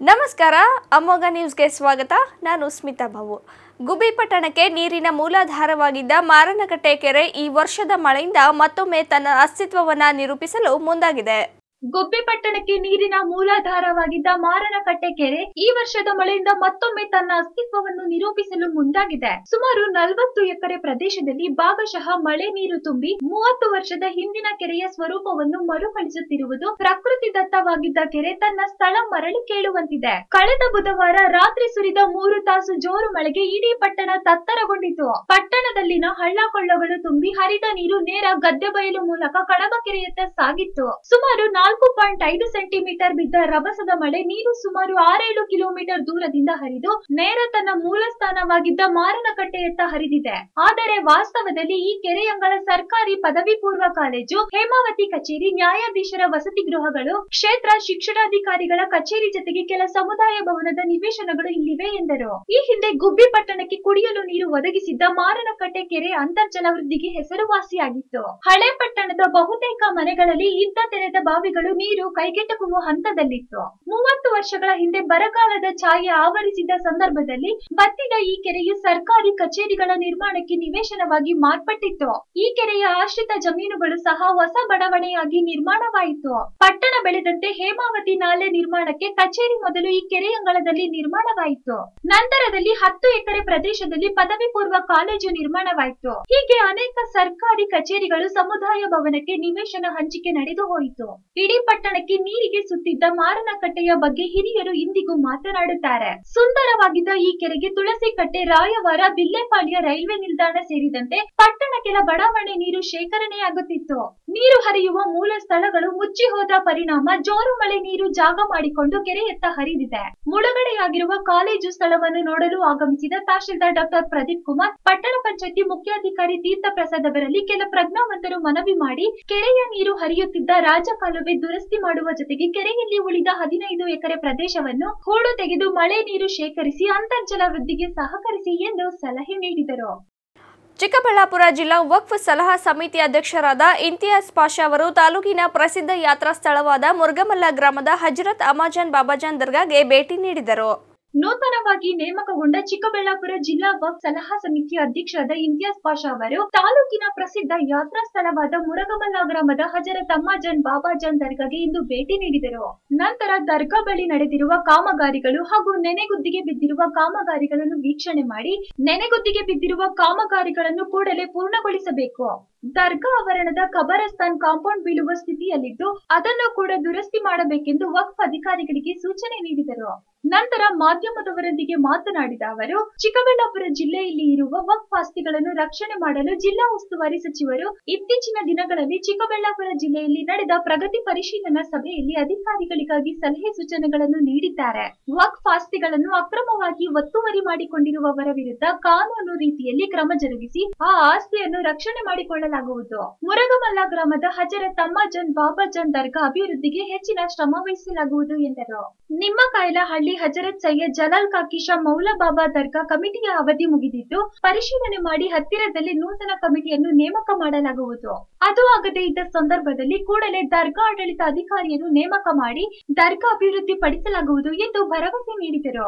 ನಮಸ್ಕಾರ ಅಮೋಘ ನ್ಯೂಸ್ಗೆ ಸ್ವಾಗತ. ನಾನು ಸ್ಮಿತಾ ಬಾಬು. ಗುಬ್ಬಿ ಪಟ್ಟಣಕ್ಕೆ ನೀರಿನ ಮೂಲಾಧಾರವಾಗಿದ್ದ ಮಾರನಕಟ್ಟೆ ಕೆರೆ ಈ ವರ್ಷದ ಮಳೆಯಿಂದ ಮತ್ತೊಮ್ಮೆ ತನ್ನ ಅಸ್ತಿತ್ವವನ್ನು ನಿರೂಪಿಸಲು ಮುಂದಾಗಿದೆ. ಗುಬ್ಬಿ ಪಟ್ಟಣಕ್ಕೆ ನೀರಿನ ಮೂಲಾಧಾರವಾಗಿದ್ದ ಮಾರನಕಟ್ಟೆ ಕೆರೆ ಈ ವರ್ಷದ ಮಳೆಯಿಂದ ಮತ್ತೊಮ್ಮೆ ತನ್ನ ಅಸ್ತಿತ್ವವನ್ನು ನಿರೂಪಿಸಲು ಮುಂದಾಗಿದೆ. ಸುಮಾರು 40 ಎಕರೆ ಪ್ರದೇಶದಲ್ಲಿ ಭಾಗಶಃ ಮಳೆ ನೀರು ತುಂಬಿ 30 ವರ್ಷದ ಹಿಂದಿನ ಕೆರೆಯ ಸ್ವರೂಪವನ್ನು ಮರುಕಳಿಸುತ್ತಿರುವುದು ಪ್ರಕೃತಿ ದತ್ತವಾಗಿದ್ದ ಕೆರೆ ತನ್ನ ಸ್ಥಳ ಮರಳಿ ಕೇಳುವಂತಿದೆ. ಕಳೆದ ಬುಧವಾರ ರಾತ್ರಿ ಸುರಿದ 3 ತಾಸು ಜೋರು ಮಳೆಗೆ ಇಡೀ ಪಟ್ಟಣ ತತ್ತರಗೊಂಡಿತು. ಪಟ್ಟಣದಲ್ಲಿನ ಹಳ್ಳ ಕೊಳ್ಳಗಳು ತುಂಬಿ ಹರಿದ ನೀರು ನೇರ ಗದ್ದೆ ಬಯಲು ಮೂಲಕ ಕಡಬ ಕೆರೆಯತ್ತ ಸಾಗಿತ್ತು. ಸುಮಾರು 4.5 ಸೆಂಟಿಮೀಟರ್ ಬಿದ್ದ ರಭಸದ ಮಳೆ ನೀರು ಸುಮಾರು 6-7 ಕಿಲೋಮೀಟರ್ ದೂರದಿಂದ ಹರಿದು ನೇರ ತನ್ನ ಮೂಲ ಸ್ಥಾನವಾಗಿದ್ದ ಮಾರನಕಟ್ಟೆಯತ್ತ ಹರಿದಿದೆ. ಆದರೆ ವಾಸ್ತವದಲ್ಲಿ ಈ ಕೆರೆಯಂಗಳ ಸರ್ಕಾರಿ ಪದವಿ ಪೂರ್ವ ಕಾಲೇಜು, ಹೇಮಾವತಿ ಕಚೇರಿ, ನ್ಯಾಯಾಧೀಶರ ವಸತಿ ಗೃಹಗಳು, ಕ್ಷೇತ್ರ ಶಿಕ್ಷಣಾಧಿಕಾರಿಗಳ ಕಚೇರಿ ಜೊತೆಗೆ ಕೆಲ ಸಮುದಾಯ ಭವನದ ನಿವೇಶನಗಳು ಇಲ್ಲಿವೆ ಎಂದರು. ಈ ಹಿಂದೆ ಗುಬ್ಬಿ ಪಟ್ಟಣಕ್ಕೆ ಕುಡಿಯಲು ನೀರು ಒದಗಿಸಿದ್ದ ಮಾರನಕಟ್ಟೆ ಕೆರೆ ಅಂತರ್ಜಲ ವೃದ್ಧಿಗೆ ಹೆಸರುವಾಸಿಯಾಗಿತ್ತು. ಹಳೆ ಪಟ್ಟಣದ ಬಹುತೇಕ ಮನೆಗಳಲ್ಲಿ ಇದ್ದ ತೆರೆದ ಬಾವಿಗಳು ನೀರು ಕೈಗೆಟಕುವ ಹಂತದಲ್ಲಿತ್ತು. 30 ವರ್ಷಗಳ ಹಿಂದೆ ಬರಗಾಲದ ಛಾಯೆ ಆವರಿಸಿದ್ದ ಸಂದರ್ಭದಲ್ಲಿ ಬತ್ತಿದ ಈ ಕೆರೆಯು ಸರ್ಕಾರಿ ಕಚೇರಿಗಳ ನಿರ್ಮಾಣಕ್ಕೆ ನಿವೇಶನವಾಗಿ ಮಾರ್ಪಟ್ಟಿತ್ತು. ಈ ಕೆರೆಯ ಆಶ್ರಿತ ಜಮೀನುಗಳು ಸಹ ಹೊಸ ಬಡಾವಣೆಯಾಗಿ ನಿರ್ಮಾಣವಾಯಿತು. ಪಟ್ಟಣ ಬೆಳೆದಂತೆ ಹೇಮಾವತಿ ನಾಲೆ ನಿರ್ಮಾಣಕ್ಕೆ ಕಚೇರಿ ಮೊದಲು ಈ ಕೆರೆಯಂಗಳದಲ್ಲಿ ನಿರ್ಮಾಣವಾಯಿತು. ನಂತರದಲ್ಲಿ 10 ಎಕರೆ ಪ್ರದೇಶದಲ್ಲಿ ಪದವಿ ಪೂರ್ವ ಕಾಲೇಜು ನಿರ್ಮಾಣವಾಯಿತು. ಹೀಗೆ ಅನೇಕ ಸರ್ಕಾರಿ ಕಚೇರಿಗಳು, ಸಮುದಾಯ ಭವನಕ್ಕೆ ನಿವೇಶನ ಹಂಚಿಕೆ ನಡೆದು ಹೋಯಿತು. ಇಡೀ ಪಟ್ಟಣಕ್ಕೆ ನೀರಿಗೆ ಸುತ್ತಿದ್ದ ಮಾರನಕಟ್ಟೆಯ ಬಗ್ಗೆ ಹಿರಿಯರು ಇಂದಿಗೂ ಮಾತನಾಡುತ್ತಾರೆ. ಸುಂದರವಾಗಿದ್ದ ಈ ಕೆರೆಗೆ ತುಳಸಿ ಕಟ್ಟೆ, ರಾಯವಾರ, ಬಿಲ್ಲೆಪಾಳ್ಯ ರೈಲ್ವೆ ನಿಲ್ದಾಣ ಸೇರಿದಂತೆ ಪಟ್ಟಣ ಕೆಲ ಬಡಾವಣೆ ನೀರು ಶೇಖರಣೆಯಾಗುತ್ತಿತ್ತು. ನೀರು ಹರಿಯುವ ಮೂಲ ಸ್ಥಳಗಳು ಮುಚ್ಚಿ ಹೋದ ಪರಿಣಾಮ ಜೋರು ಮಳೆ ನೀರು ಜಾಗ ಮಾಡಿಕೊಂಡು ಕೆರೆಯತ್ತ ಹರಿದಿದೆ. ಮುಳುಗಡೆಯಾಗಿರುವ ಕಾಲೇಜು ಸ್ಥಳವನ್ನು ನೋಡಲು ಆಗಮಿಸಿದ ತಹಶೀಲ್ದಾರ್ ಡಾಕ್ಟರ್ ಪ್ರದೀಪ್ ಕುಮಾರ್, ಪಟ್ಟಣ ಪಂಚಾಯತಿ ಮುಖ್ಯಾಧಿಕಾರಿ ತೀರ್ಥ ಪ್ರಸಾದ್ ಅವರಲ್ಲಿ ಕೆಲ ಪ್ರಜ್ಞಾವಂತರು ಮನವಿ ಮಾಡಿ ಕೆರೆಯ ನೀರು ಹರಿಯುತ್ತಿದ್ದ ರಾಜಕಾಲುವೆ ದುರಸ್ತಿ ಮಾಡುವ ಜೊತೆಗೆ ಕೆರೆಯಲ್ಲಿ ಉಳಿದ 15 ಎಕರೆ ಪ್ರದೇಶವನ್ನು ಹೂಳು ತೆಗೆದು ಮಳೆ ನೀರು ಶೇಖರಿಸಿ ಅಂತರ್ಜಲ ವೃದ್ಧಿಗೆ ಸಹಕರಿಸಿ ಎಂದು ಸಲಹೆ ನೀಡಿದರು. ಚಿಕ್ಕಬಳ್ಳಾಪುರ ಜಿಲ್ಲಾ ವಕ್ಫ್ ಸಲಹಾ ಸಮಿತಿ ಅಧ್ಯಕ್ಷರಾದ ಇಂತಿಯಾಜ್ ಪಾಷಾ ಅವರು ತಾಲೂಕಿನ ಪ್ರಸಿದ್ಧ ಯಾತ್ರಾ ಸ್ಥಳವಾದ ಮುರುಗಮಲ್ಲ ಗ್ರಾಮದ ಹಜರತ್ ಅಮಾಜಾನ್ ಬಾಬಾಜಾನ್ ದರ್ಗಾಗೆ ಭೇಟಿ ನೀಡಿದರು. ನೂತನವಾಗಿ ನೇಮಕಗೊಂಡ ಚಿಕ್ಕಬಳ್ಳಾಪುರ ಜಿಲ್ಲಾ ವಕ್ಫ್ ಸಲಹಾ ಸಮಿತಿಯ ಅಧ್ಯಕ್ಷರಾದ ಇಂತಿಯಾಜ್ ಪಾಷಾ ಅವರು ತಾಲೂಕಿನ ಪ್ರಸಿದ್ಧ ಯಾತ್ರಾ ಸ್ಥಳವಾದ ಮುರುಗಮಲ್ಲ ಗ್ರಾಮದ ಹಜರತ್ ಅಮ್ಮಾಜಾನ್ ಬಾಬಾಜಾನ್ ದರ್ಗಾಗೆ ಇಂದು ಭೇಟಿ ನೀಡಿದರು. ನಂತರ ದರ್ಗಾ ಬಳಿ ನಡೆದಿರುವ ಕಾಮಗಾರಿಗಳು ಹಾಗೂ ನೆನೆಗುದ್ದಿಗೆ ಬಿದ್ದಿರುವ ಕಾಮಗಾರಿಗಳನ್ನು ವೀಕ್ಷಣೆ ಮಾಡಿ ನೆನೆಗುದ್ದಿಗೆ ಬಿದ್ದಿರುವ ಕಾಮಗಾರಿಗಳನ್ನು ಕೂಡಲೇ ಪೂರ್ಣಗೊಳಿಸಬೇಕು. ದರ್ಗಾ ಆವರಣದ ಖಬರಸ್ತಾನ್ ಕಾಂಪೌಂಡ್ ಬೀಳುವ ಸ್ಥಿತಿಯಲ್ಲಿದ್ದು ಅದನ್ನು ಕೂಡ ದುರಸ್ತಿ ಮಾಡಬೇಕೆಂದು ವಕ್ಫ್ ಅಧಿಕಾರಿಗಳಿಗೆ ಸೂಚನೆ ನೀಡಿದರು. ನಂತರ ಮಾಧ್ಯಮದವರೊಂದಿಗೆ ಮಾತನಾಡಿದ ಅವರು, ಚಿಕ್ಕಬಳ್ಳಾಪುರ ಜಿಲ್ಲೆಯಲ್ಲಿ ಇರುವ ವಕ್ಫ್ ಆಸ್ತಿಗಳನ್ನು ರಕ್ಷಣೆ ಮಾಡಲು ಜಿಲ್ಲಾ ಉಸ್ತುವಾರಿ ಸಚಿವರು ಇತ್ತೀಚಿನ ದಿನಗಳಲ್ಲಿ ಚಿಕ್ಕಬಳ್ಳಾಪುರ ಜಿಲ್ಲೆಯಲ್ಲಿ ನಡೆದ ಪ್ರಗತಿ ಪರಿಶೀಲನಾ ಸಭೆಯಲ್ಲಿ ಅಧಿಕಾರಿಗಳಿಗಾಗಿ ಸಲಹೆ ಸೂಚನೆಗಳನ್ನು ನೀಡಿದ್ದಾರೆ. ವಕ್ಫ್ ಆಸ್ತಿಗಳನ್ನು ಅಕ್ರಮವಾಗಿ ಒತ್ತುವರಿ ಮಾಡಿಕೊಂಡಿರುವವರ ವಿರುದ್ಧ ಕಾನೂನು ರೀತಿಯಲ್ಲಿ ಕ್ರಮ ಜರುಗಿಸಿ ಆ ಆಸ್ತಿಯನ್ನು ರಕ್ಷಣೆ ಮಾಡಿಕೊಳ್ಳಲಾಗುವುದು. ಮುರುಗಮಲ್ಲ ಗ್ರಾಮದ ಹಜರತ್ ಅಮ್ಮಾಜಾನ್ ಬಾಬಾಜಾನ್ ದರ್ಗಾ ಅಭಿವೃದ್ಧಿಗೆ ಹೆಚ್ಚಿನ ಶ್ರಮ ವಹಿಸಲಾಗುವುದು ಎಂದರು. ನಿಮ್ಮಕಾಯಲಹಳ್ಳಿ ಹಜರತ್ ಸೈಯದ್ ಜಲಾಲ್ ಕಾಕಿ ಶಾ ಮೌಲಾ ಬಾಬಾ ದರ್ಗಾ ಕಮಿಟಿಯ ಅವಧಿ ಮುಗಿದಿದ್ದು ಪರಿಶೀಲನೆ ಮಾಡಿ ಹತ್ತಿರದಲ್ಲಿ ನೂತನ ಕಮಿಟಿಯನ್ನು ನೇಮಕ ಮಾಡಲಾಗುವುದು. ಅದು ಆಗದೇ ಇದ್ದ ಸಂದರ್ಭದಲ್ಲಿ ಕೂಡಲೇ ದರ್ಗಾ ಆಡಳಿತ ಅಧಿಕಾರಿಯನ್ನು ನೇಮಕ ಮಾಡಿ ದರ್ಗಾ ಅಭಿವೃದ್ಧಿ ಪಡಿಸಲಾಗುವುದು ಎಂದು ಭರವಸೆ ನೀಡಿದರು.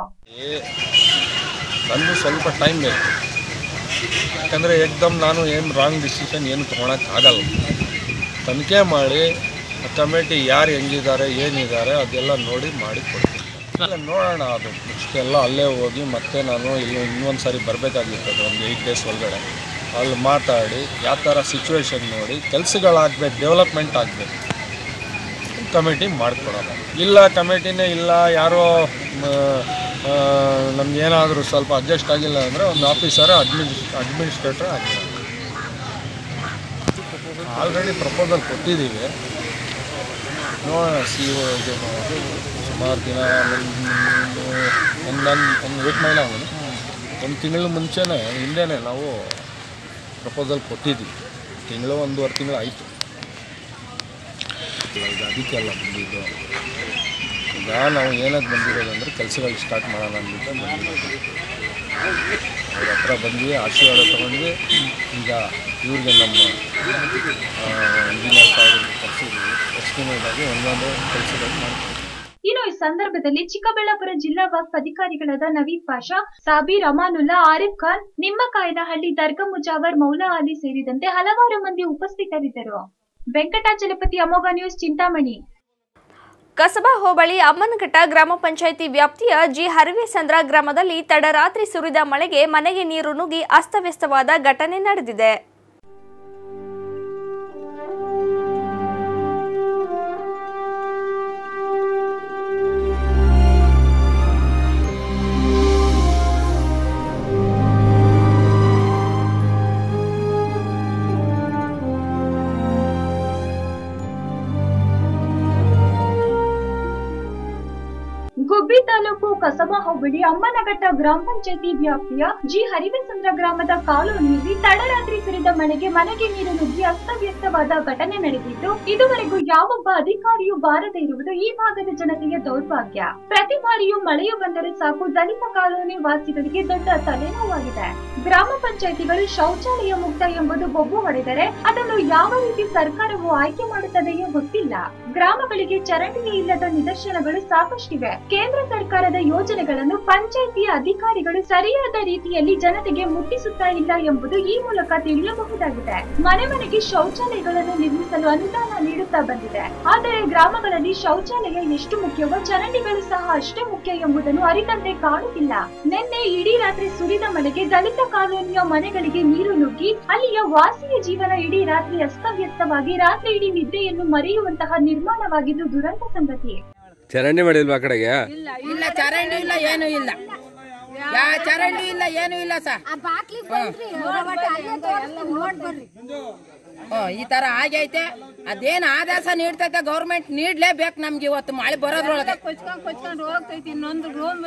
ಸ್ವಲ್ಪ ಟೈಮ್ ಬೇಕು, ಯಾಕಂದರೆ ಏಕ್ದಮ್ ನಾನು ಏನು ರಾಂಗ್ ಡಿಸಿಷನ್ ಏನು ತೊಗೊಳಕ್ಕೆ ಆಗಲ್ಲ. ತನಿಖೆ ಮಾಡಿ ಕಮಿಟಿ ಯಾರು ಹೆಂಗಿದ್ದಾರೆ ಏನಿದ್ದಾರೆ ಅದೆಲ್ಲ ನೋಡಿ ಮಾಡಿ ಕೊಡ್ತೀನಿ. ನೋಡೋಣ, ಅದು ಇಷ್ಟೆಲ್ಲ ಅಲ್ಲೇ ಹೋಗಿ ಮತ್ತೆ ನಾನು ಇನ್ನೊಂದು ಸಾರಿ ಬರಬೇಕಾಗಿತ್ತು. ಒಂದು 8 ಡೇಸ್ ಒಳಗಡೆ ಅಲ್ಲಿ ಮಾತಾಡಿ ಯಾವ ಥರ ಸಿಚುವೇಶನ್ ನೋಡಿ ಕೆಲಸಗಳಾಗಬೇಕು, ಡೆವಲಪ್ಮೆಂಟ್ ಆಗಬೇಕು, ಕಮಿಟಿ ಮಾಡಿಕೊಡೋಣ. ಇಲ್ಲ ಕಮಿಟಿನೇ ಇಲ್ಲ, ಯಾರೋ ನಮಗೇನಾದರೂ ಸ್ವಲ್ಪ ಅಡ್ಜಸ್ಟ್ ಆಗಿಲ್ಲ ಅಂದರೆ ಒಂದು ಆಫೀಸರ್ ಅಡ್ಮಿನಿಸ್ಟ್ರೇಟರ್ ಆಗಿಲ್ಲ. ಆಲ್ರೆಡಿ ಪ್ರಪೋಸಲ್ ಕೊಟ್ಟಿದ್ದೀವಿ, ನೋಡೋಣ. CO ಸುಮಾರು ದಿನ ಒಂದು ವೇಟ್ ಮಾಡಿಲ್ಲ, ಒಂದು ತಿಂಗಳು ಮುಂಚೆನೇ ಹಿಂದೆನೇ ನಾವು ಪ್ರಪೋಸಲ್ ಕೊಟ್ಟಿದ್ದೀವಿ. ತಿಂಗಳು 1.5 ತಿಂಗಳು ಆಯಿತು. ಅದಕ್ಕೆಲ್ಲ ಬಂದಿದ್ದು. ಈಗ ನಾವು ಏನಕ್ಕೆ ಬಂದಿರೋದಂದರೆ ಕೆಲಸಗಳು ಸ್ಟಾರ್ಟ್ ಮಾಡೋಣ ಅಂದ್ಬಿಟ್ಟು ಬಂದಿರೋದು. ಅವ್ರ ಹತ್ರ ಬಂದ್ವಿ, ಆಶೀರ್ವಾದ ತೊಗೊಂಡ್ವಿ. ಈಗ ಇವ್ರಿಗೆ ನಮ್ಮ ಇಂಜಿನಿಯರ್ ಸಾಹೇಬ್ ಕಳಿಸಿದ್ವಿ. ಎಸ್ಟಿಮೇಟ್ ಆಗಿ ಒಂದೊಂದು ಕೆಲಸಗಳು ಮಾಡ್ತೀವಿ. ಇನ್ನು ಈ ಸಂದರ್ಭದಲ್ಲಿ ಚಿಕ್ಕಬಳ್ಳಾಪುರ ಜಿಲ್ಲಾ ವಕ್ಫ್ ಅಧಿಕಾರಿಗಳಾದ ನವೀದ್ ಪಾಷಾ, ಸಾಬೀರ್, ಅಮಾನುಲ್ಲಾ, ಆರಿಫ್ ಖಾನ್, ನಿಮ್ಮಕಾಯನಹಳ್ಳಿ, ದರ್ಗಾ ಮುಜಾವರ್, ಮೌಲಾ ಅಲಿ ಸೇರಿದಂತೆ ಹಲವಾರು ಮಂದಿ ಉಪಸ್ಥಿತರಿದ್ದರು. ವೆಂಕಟಾಚಲಪತಿ, ಅಮೋಘ ನ್ಯೂಸ್, ಚಿಂತಾಮಣಿ. ಕಸಬಾ ಹೋಬಳಿ ಅಮ್ಮನಘಟ್ಟ ಗ್ರಾಮ ಪಂಚಾಯಿತಿ ವ್ಯಾಪ್ತಿಯ ಜಿ ಹರಿವೇಸಂದ್ರ ಗ್ರಾಮದಲ್ಲಿ ತಡರಾತ್ರಿ ಸುರಿದ ಮಳೆಗೆ ಮನೆಗೆ ನೀರು ನುಗ್ಗಿ ಅಸ್ತವ್ಯಸ್ತವಾದ ಘಟನೆ ನಡೆದಿದೆ. ಗುಬ್ಬಿ ತಾಲೂಕು ಕಸಬಾ ಹೋಬಳಿ ಅಮ್ಮನಘಟ್ಟ ಗ್ರಾಮ ಪಂಚಾಯಿತಿ ವ್ಯಾಪ್ತಿಯ ಜಿ ಹರಿವೇಸಂದ್ರ ಗ್ರಾಮದ ಕಾಲೋನಿಯಲ್ಲಿ ತಡರಾತ್ರಿ ಸುರಿದ ಮಳೆಗೆ ಮನೆಗೆ ನೀರು ನುಗ್ಗಿ ಅಸ್ತವ್ಯಸ್ತವಾದ ಘಟನೆ ನಡೆದಿದ್ದು, ಇದುವರೆಗೂ ಯಾವೊಬ್ಬ ಅಧಿಕಾರಿಯೂ ಬಾರದೇ ಇರುವುದು ಈ ಭಾಗದ ಜನತೆಯ ದೌರ್ಭಾಗ್ಯ. ಪ್ರತಿ ಬಾರಿಯೂ ಮಳೆಯು ಬಂದರೆ ಸಾಕು ದಲಿತ ಕಾಲೋನಿ ವಾಸಿಗಳಿಗೆ ದೊಡ್ಡ ತಲೆನೋವಾಗಿದೆ. ಗ್ರಾಮ ಪಂಚಾಯಿತಿಗಳು ಶೌಚಾಲಯ ಮುಕ್ತ ಎಂಬುದು ಬೊಬ್ಬು ಹೊಡೆದರೆ ಅದನ್ನು ಯಾವ ರೀತಿ ಸರ್ಕಾರವು ಆಯ್ಕೆ ಮಾಡುತ್ತದೆಯೋ ಗೊತ್ತಿಲ್ಲ. ಗ್ರಾಮಗಳಿಗೆ ಚರಂಡಿಯೇ ಇಲ್ಲದ ನಿದರ್ಶನಗಳು ಸಾಕಷ್ಟಿವೆ. ಕೇಂದ್ರ ಸರ್ಕಾರದ ಯೋಜನೆಗಳನ್ನು ಪಂಚಾಯಿತಿಯ ಅಧಿಕಾರಿಗಳು ಸರಿಯಾದ ರೀತಿಯಲ್ಲಿ ಜನತೆಗೆ ಮುಟ್ಟಿಸುತ್ತಾ ಇಲ್ಲ ಎಂಬುದು ಈ ಮೂಲಕ ತಿಳಿಯಬಹುದಾಗಿದೆ. ಮನೆ ಮನೆಗೆ ಶೌಚಾಲಯಗಳನ್ನು ನಿರ್ಮಿಸಲು ಅನುದಾನ ನೀಡುತ್ತಾ ಬಂದಿದೆ. ಆದರೆ ಗ್ರಾಮಗಳಲ್ಲಿ ಶೌಚಾಲಯ ಎಷ್ಟು ಮುಖ್ಯವೋ ಚರಂಡಿಗಳು ಸಹ ಅಷ್ಟೇ ಮುಖ್ಯ ಎಂಬುದನ್ನು ಅರಿತಂತೆ ಕಾಣುತ್ತಿಲ್ಲ. ನಿನ್ನೆ ಇಡೀ ರಾತ್ರಿ ಸುರಿದ ಮಳೆಗೆ ದಲಿತ ಕಾಲೋನಿಯ ಮನೆಗಳಿಗೆ ನೀರು ನುಗ್ಗಿ ಅಲ್ಲಿಯ ವಾಸಿಯ ಜೀವನ ಇಡೀ ರಾತ್ರಿ ಅಸ್ತವ್ಯಸ್ತವಾಗಿ ರಾತ್ರಿ ಇಡೀ ನಿದ್ದೆಯನ್ನು ಮರೆಯುವಂತಹ ನಿರ್ಮಾಣವಾಗಿದ್ದು ದುರಂತ ಸಂಗತಿ. ಚರಂಡಿ ಮಾಡಿಲ್ವಾ ಆ ಕಡೆಗೆ? ಇಲ್ಲ ಚರಂಡಿ ಇಲ್ಲ, ಏನು ಇಲ್ಲ, ಚರಂಡಿ ಇಲ್ಲ, ಏನು ಇಲ್ಲ ಸರ್. ಈ ತರ ಆಗೈತೆ. ಅದೇನ್ ಆದೇಶ ನೀಡ್ತೈತೆ ಗೌರ್ಮೆಂಟ್ ನೀಡ್ಲೇಬೇಕು ನಮ್ಗೆ. ಇವತ್ತು ಮಳೆ ಬರೋದ್ರೊಳಗೆ ಕೊಚ್ಕೊಂಡ್ ಹೋಗ್ತೈತಿ. ಇನ್ನೊಂದು ರೂಮ್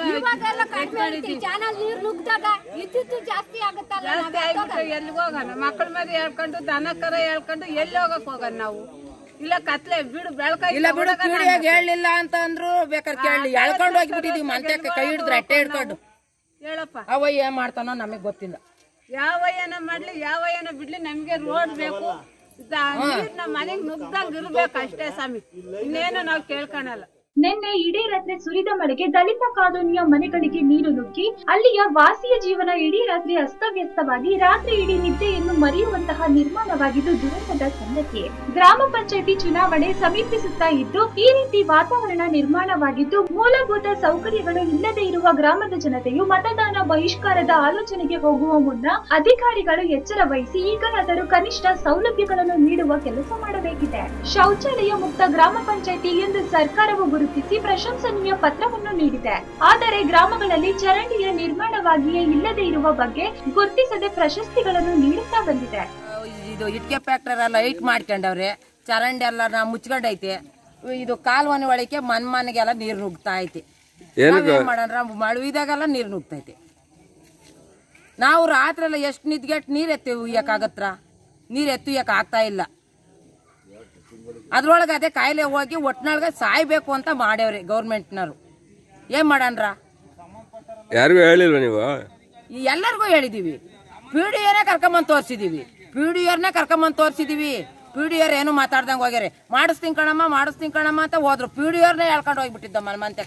ಎಲ್ಲಿಗೆ ಹೋಗೋಣ? ಮಕ್ಕಳ ಮೇಲೆ ಹೇಳ್ಕೊಂಡು ದನ ಕರ ಹೇಳ್ಕೊಂಡು ಎಲ್ಲಿ ಹೋಗಕ್ ಹೋಗೋಣ ನಾವು? ಇಲ್ಲ ಕತ್ಲೆ ಬಿಡು, ಬೆಳಕ ಇಲ್ಲ ಬಿಡು, ಕಿಡಿಯಾಗ ಹೇಳಲಿಲ್ಲ ಅಂತ ಅಂದ್ರು ಬೇಕಾದ್ರೆ ಕೇಳಿ ಎಳ್ಕೊಂಡು ಹೋಗ್ಬಿಟ್ಟಿದೀವಿ. ಮಂತ್ಯಕ್ಕೆ ಕೈ ಹಿಡಿದ್ರೆ ಅಟ್ಟೆ ಹಿಡ್ಕೊಂಡು ಹೇಳಪ್ಪ. ಅವ ಏನ್ ಮಾಡ್ತಾನೋ ನಮಗ್ ಗೊತ್ತಿಲ್ಲ. ಯಾವ ಏನ ಮಾಡ್ಲಿ, ಯಾವ ಏನ ಬಿಡ್ಲಿ, ನಮ್ಗೆ ರೋಡ್ ಬೇಕು, ನಮ್ಮ ಮನೆಗ್ ನುಗ್ದಂಗ್ ಇರ್ಬೇಕು ಅಷ್ಟೇ ಸ್ವಾಮಿ. ಇನ್ನೇನು ನಾವು ಕೇಳ್ಕೊಳಲ್ಲ. ನಿನ್ನೆ ಇಡೀ ರಾತ್ರಿ ಸುರಿದ ಮಳೆಗೆ ದಲಿತ ಕಾಲೋನಿಯ ಮನೆಗಳಿಗೆ ನೀರು ನುಗ್ಗಿ ಅಲ್ಲಿಯ ವಾಸಿಯ ಜೀವನ ಇಡೀ ರಾತ್ರಿ ಅಸ್ತವ್ಯಸ್ತವಾಗಿ ರಾತ್ರಿ ಇಡೀ ನಿದ್ದೆಯನ್ನು ಮರೆಯುವಂತಹ ನಿರ್ಮಾಣವಾಗಿದ್ದು ದುರಂತದ ಸಂಗತಿ. ಗ್ರಾಮ ಪಂಚಾಯಿತಿ ಚುನಾವಣೆ ಸಮೀಪಿಸುತ್ತಾ ಇದ್ದು ಈ ರೀತಿ ವಾತಾವರಣ ನಿರ್ಮಾಣವಾಗಿದ್ದು ಮೂಲಭೂತ ಸೌಕರ್ಯಗಳು ಇಲ್ಲದೆ ಇರುವ ಗ್ರಾಮದ ಜನತೆಯು ಮತದಾನ ಬಹಿಷ್ಕಾರದ ಆಲೋಚನೆಗೆ ಹೋಗುವ ಮುನ್ನ ಅಧಿಕಾರಿಗಳು ಎಚ್ಚರ ವಹಿಸಿ ಈಗಲಾದರೂ ಕನಿಷ್ಠ ಸೌಲಭ್ಯಗಳನ್ನು ನೀಡುವ ಕೆಲಸ ಮಾಡಬೇಕಿದೆ. ಶೌಚಾಲಯ ಮುಕ್ತ ಗ್ರಾಮ ಪಂಚಾಯಿತಿ ಎಂದು ಸರ್ಕಾರವು ಗುರುತಿಸಿ ಪ್ರಶಂಸನೀಯ ಪತ್ರವನ್ನು ನೀಡಿದೆ. ಆದರೆ ಗ್ರಾಮಗಳಲ್ಲಿ ಚರಂಡಿಯ ನಿರ್ಮಾಣವಾಗಿಯೇ ಇಲ್ಲದೆ ಇರುವ ಬಗ್ಗೆ ಗುರುತಿಸದೆ ಪ್ರಶಸ್ತಿಗಳನ್ನು ನೀಡುತ್ತಾ ಬಂದಿದೆ. ಇದು ಇಟ್ಕೆ ಫ್ಯಾಕ್ಟರ್ ಎಲ್ಲ ಲೈಟ್ ಮಾಡ್ಕೊಂಡವ್ರೆ, ಚರಂಡಿ ಎಲ್ಲ ಮುಚ್ಕೊಂಡೈತೆ. ಇದು ಕಾಲುವನೆ ಒಳಗೆ ಮನೆಗೆಲ್ಲ ನೀರು ನುಗ್ತಾ ಐತಿ. ಏನ್ ಮಾಡೋಣ? ಮಳುವಿದಾಗೆಲ್ಲ ನೀರು ನುಗ್ತೈತೆ. ನಾವು ರಾತ್ರಿ ಎಲ್ಲ ಎಷ್ಟು ನಿದ್ಗೆಟ್ ನೀರ್ ಎತ್ತಿ ಉಯ್ಯಕ್ಕಾಗತ್ರ? ನೀರ್ ಎತ್ತಿ ಉಯ್ಯಕ್ ಆಗ್ತಾ ಇಲ್ಲ. ಅದ್ರೊಳಗೆ ಅದೇ ಕಾಯಿಲೆ ಹೋಗಿ ಒಟ್ನೊಳಗೆ ಸಾಯ್ಬೇಕು ಅಂತ ಮಾಡ್ಯವ್ರಿ ಗೌರ್ಮೆಂಟ್ನವ್ರು. ಏನ್ ಮಾಡನ್ರ? ಯಾರಿಗೂ ಹೇಳಿಲ್ವ ನೀವು? ಎಲ್ಲರಿಗೂ ಹೇಳಿದೀವಿ. PDOನೇ ಕರ್ಕೊಂಬಂದ್ ತೋರ್ಸಿದೀವಿ. PDO ಏನು ಮಾತಾಡ್ದಂಗ್ ಹೋಗ್ಯಾರೆ. ಮಾಡಿಸ್ತೀನಿ ಕಣಮ್ಮ ಅಂತ ಹೋದ್ರು. PDOನೇ ಹೇಳ್ಕೊಂಡು ಹೋಗ್ಬಿಟ್ಟಿದ್ದ ಮಂತೆ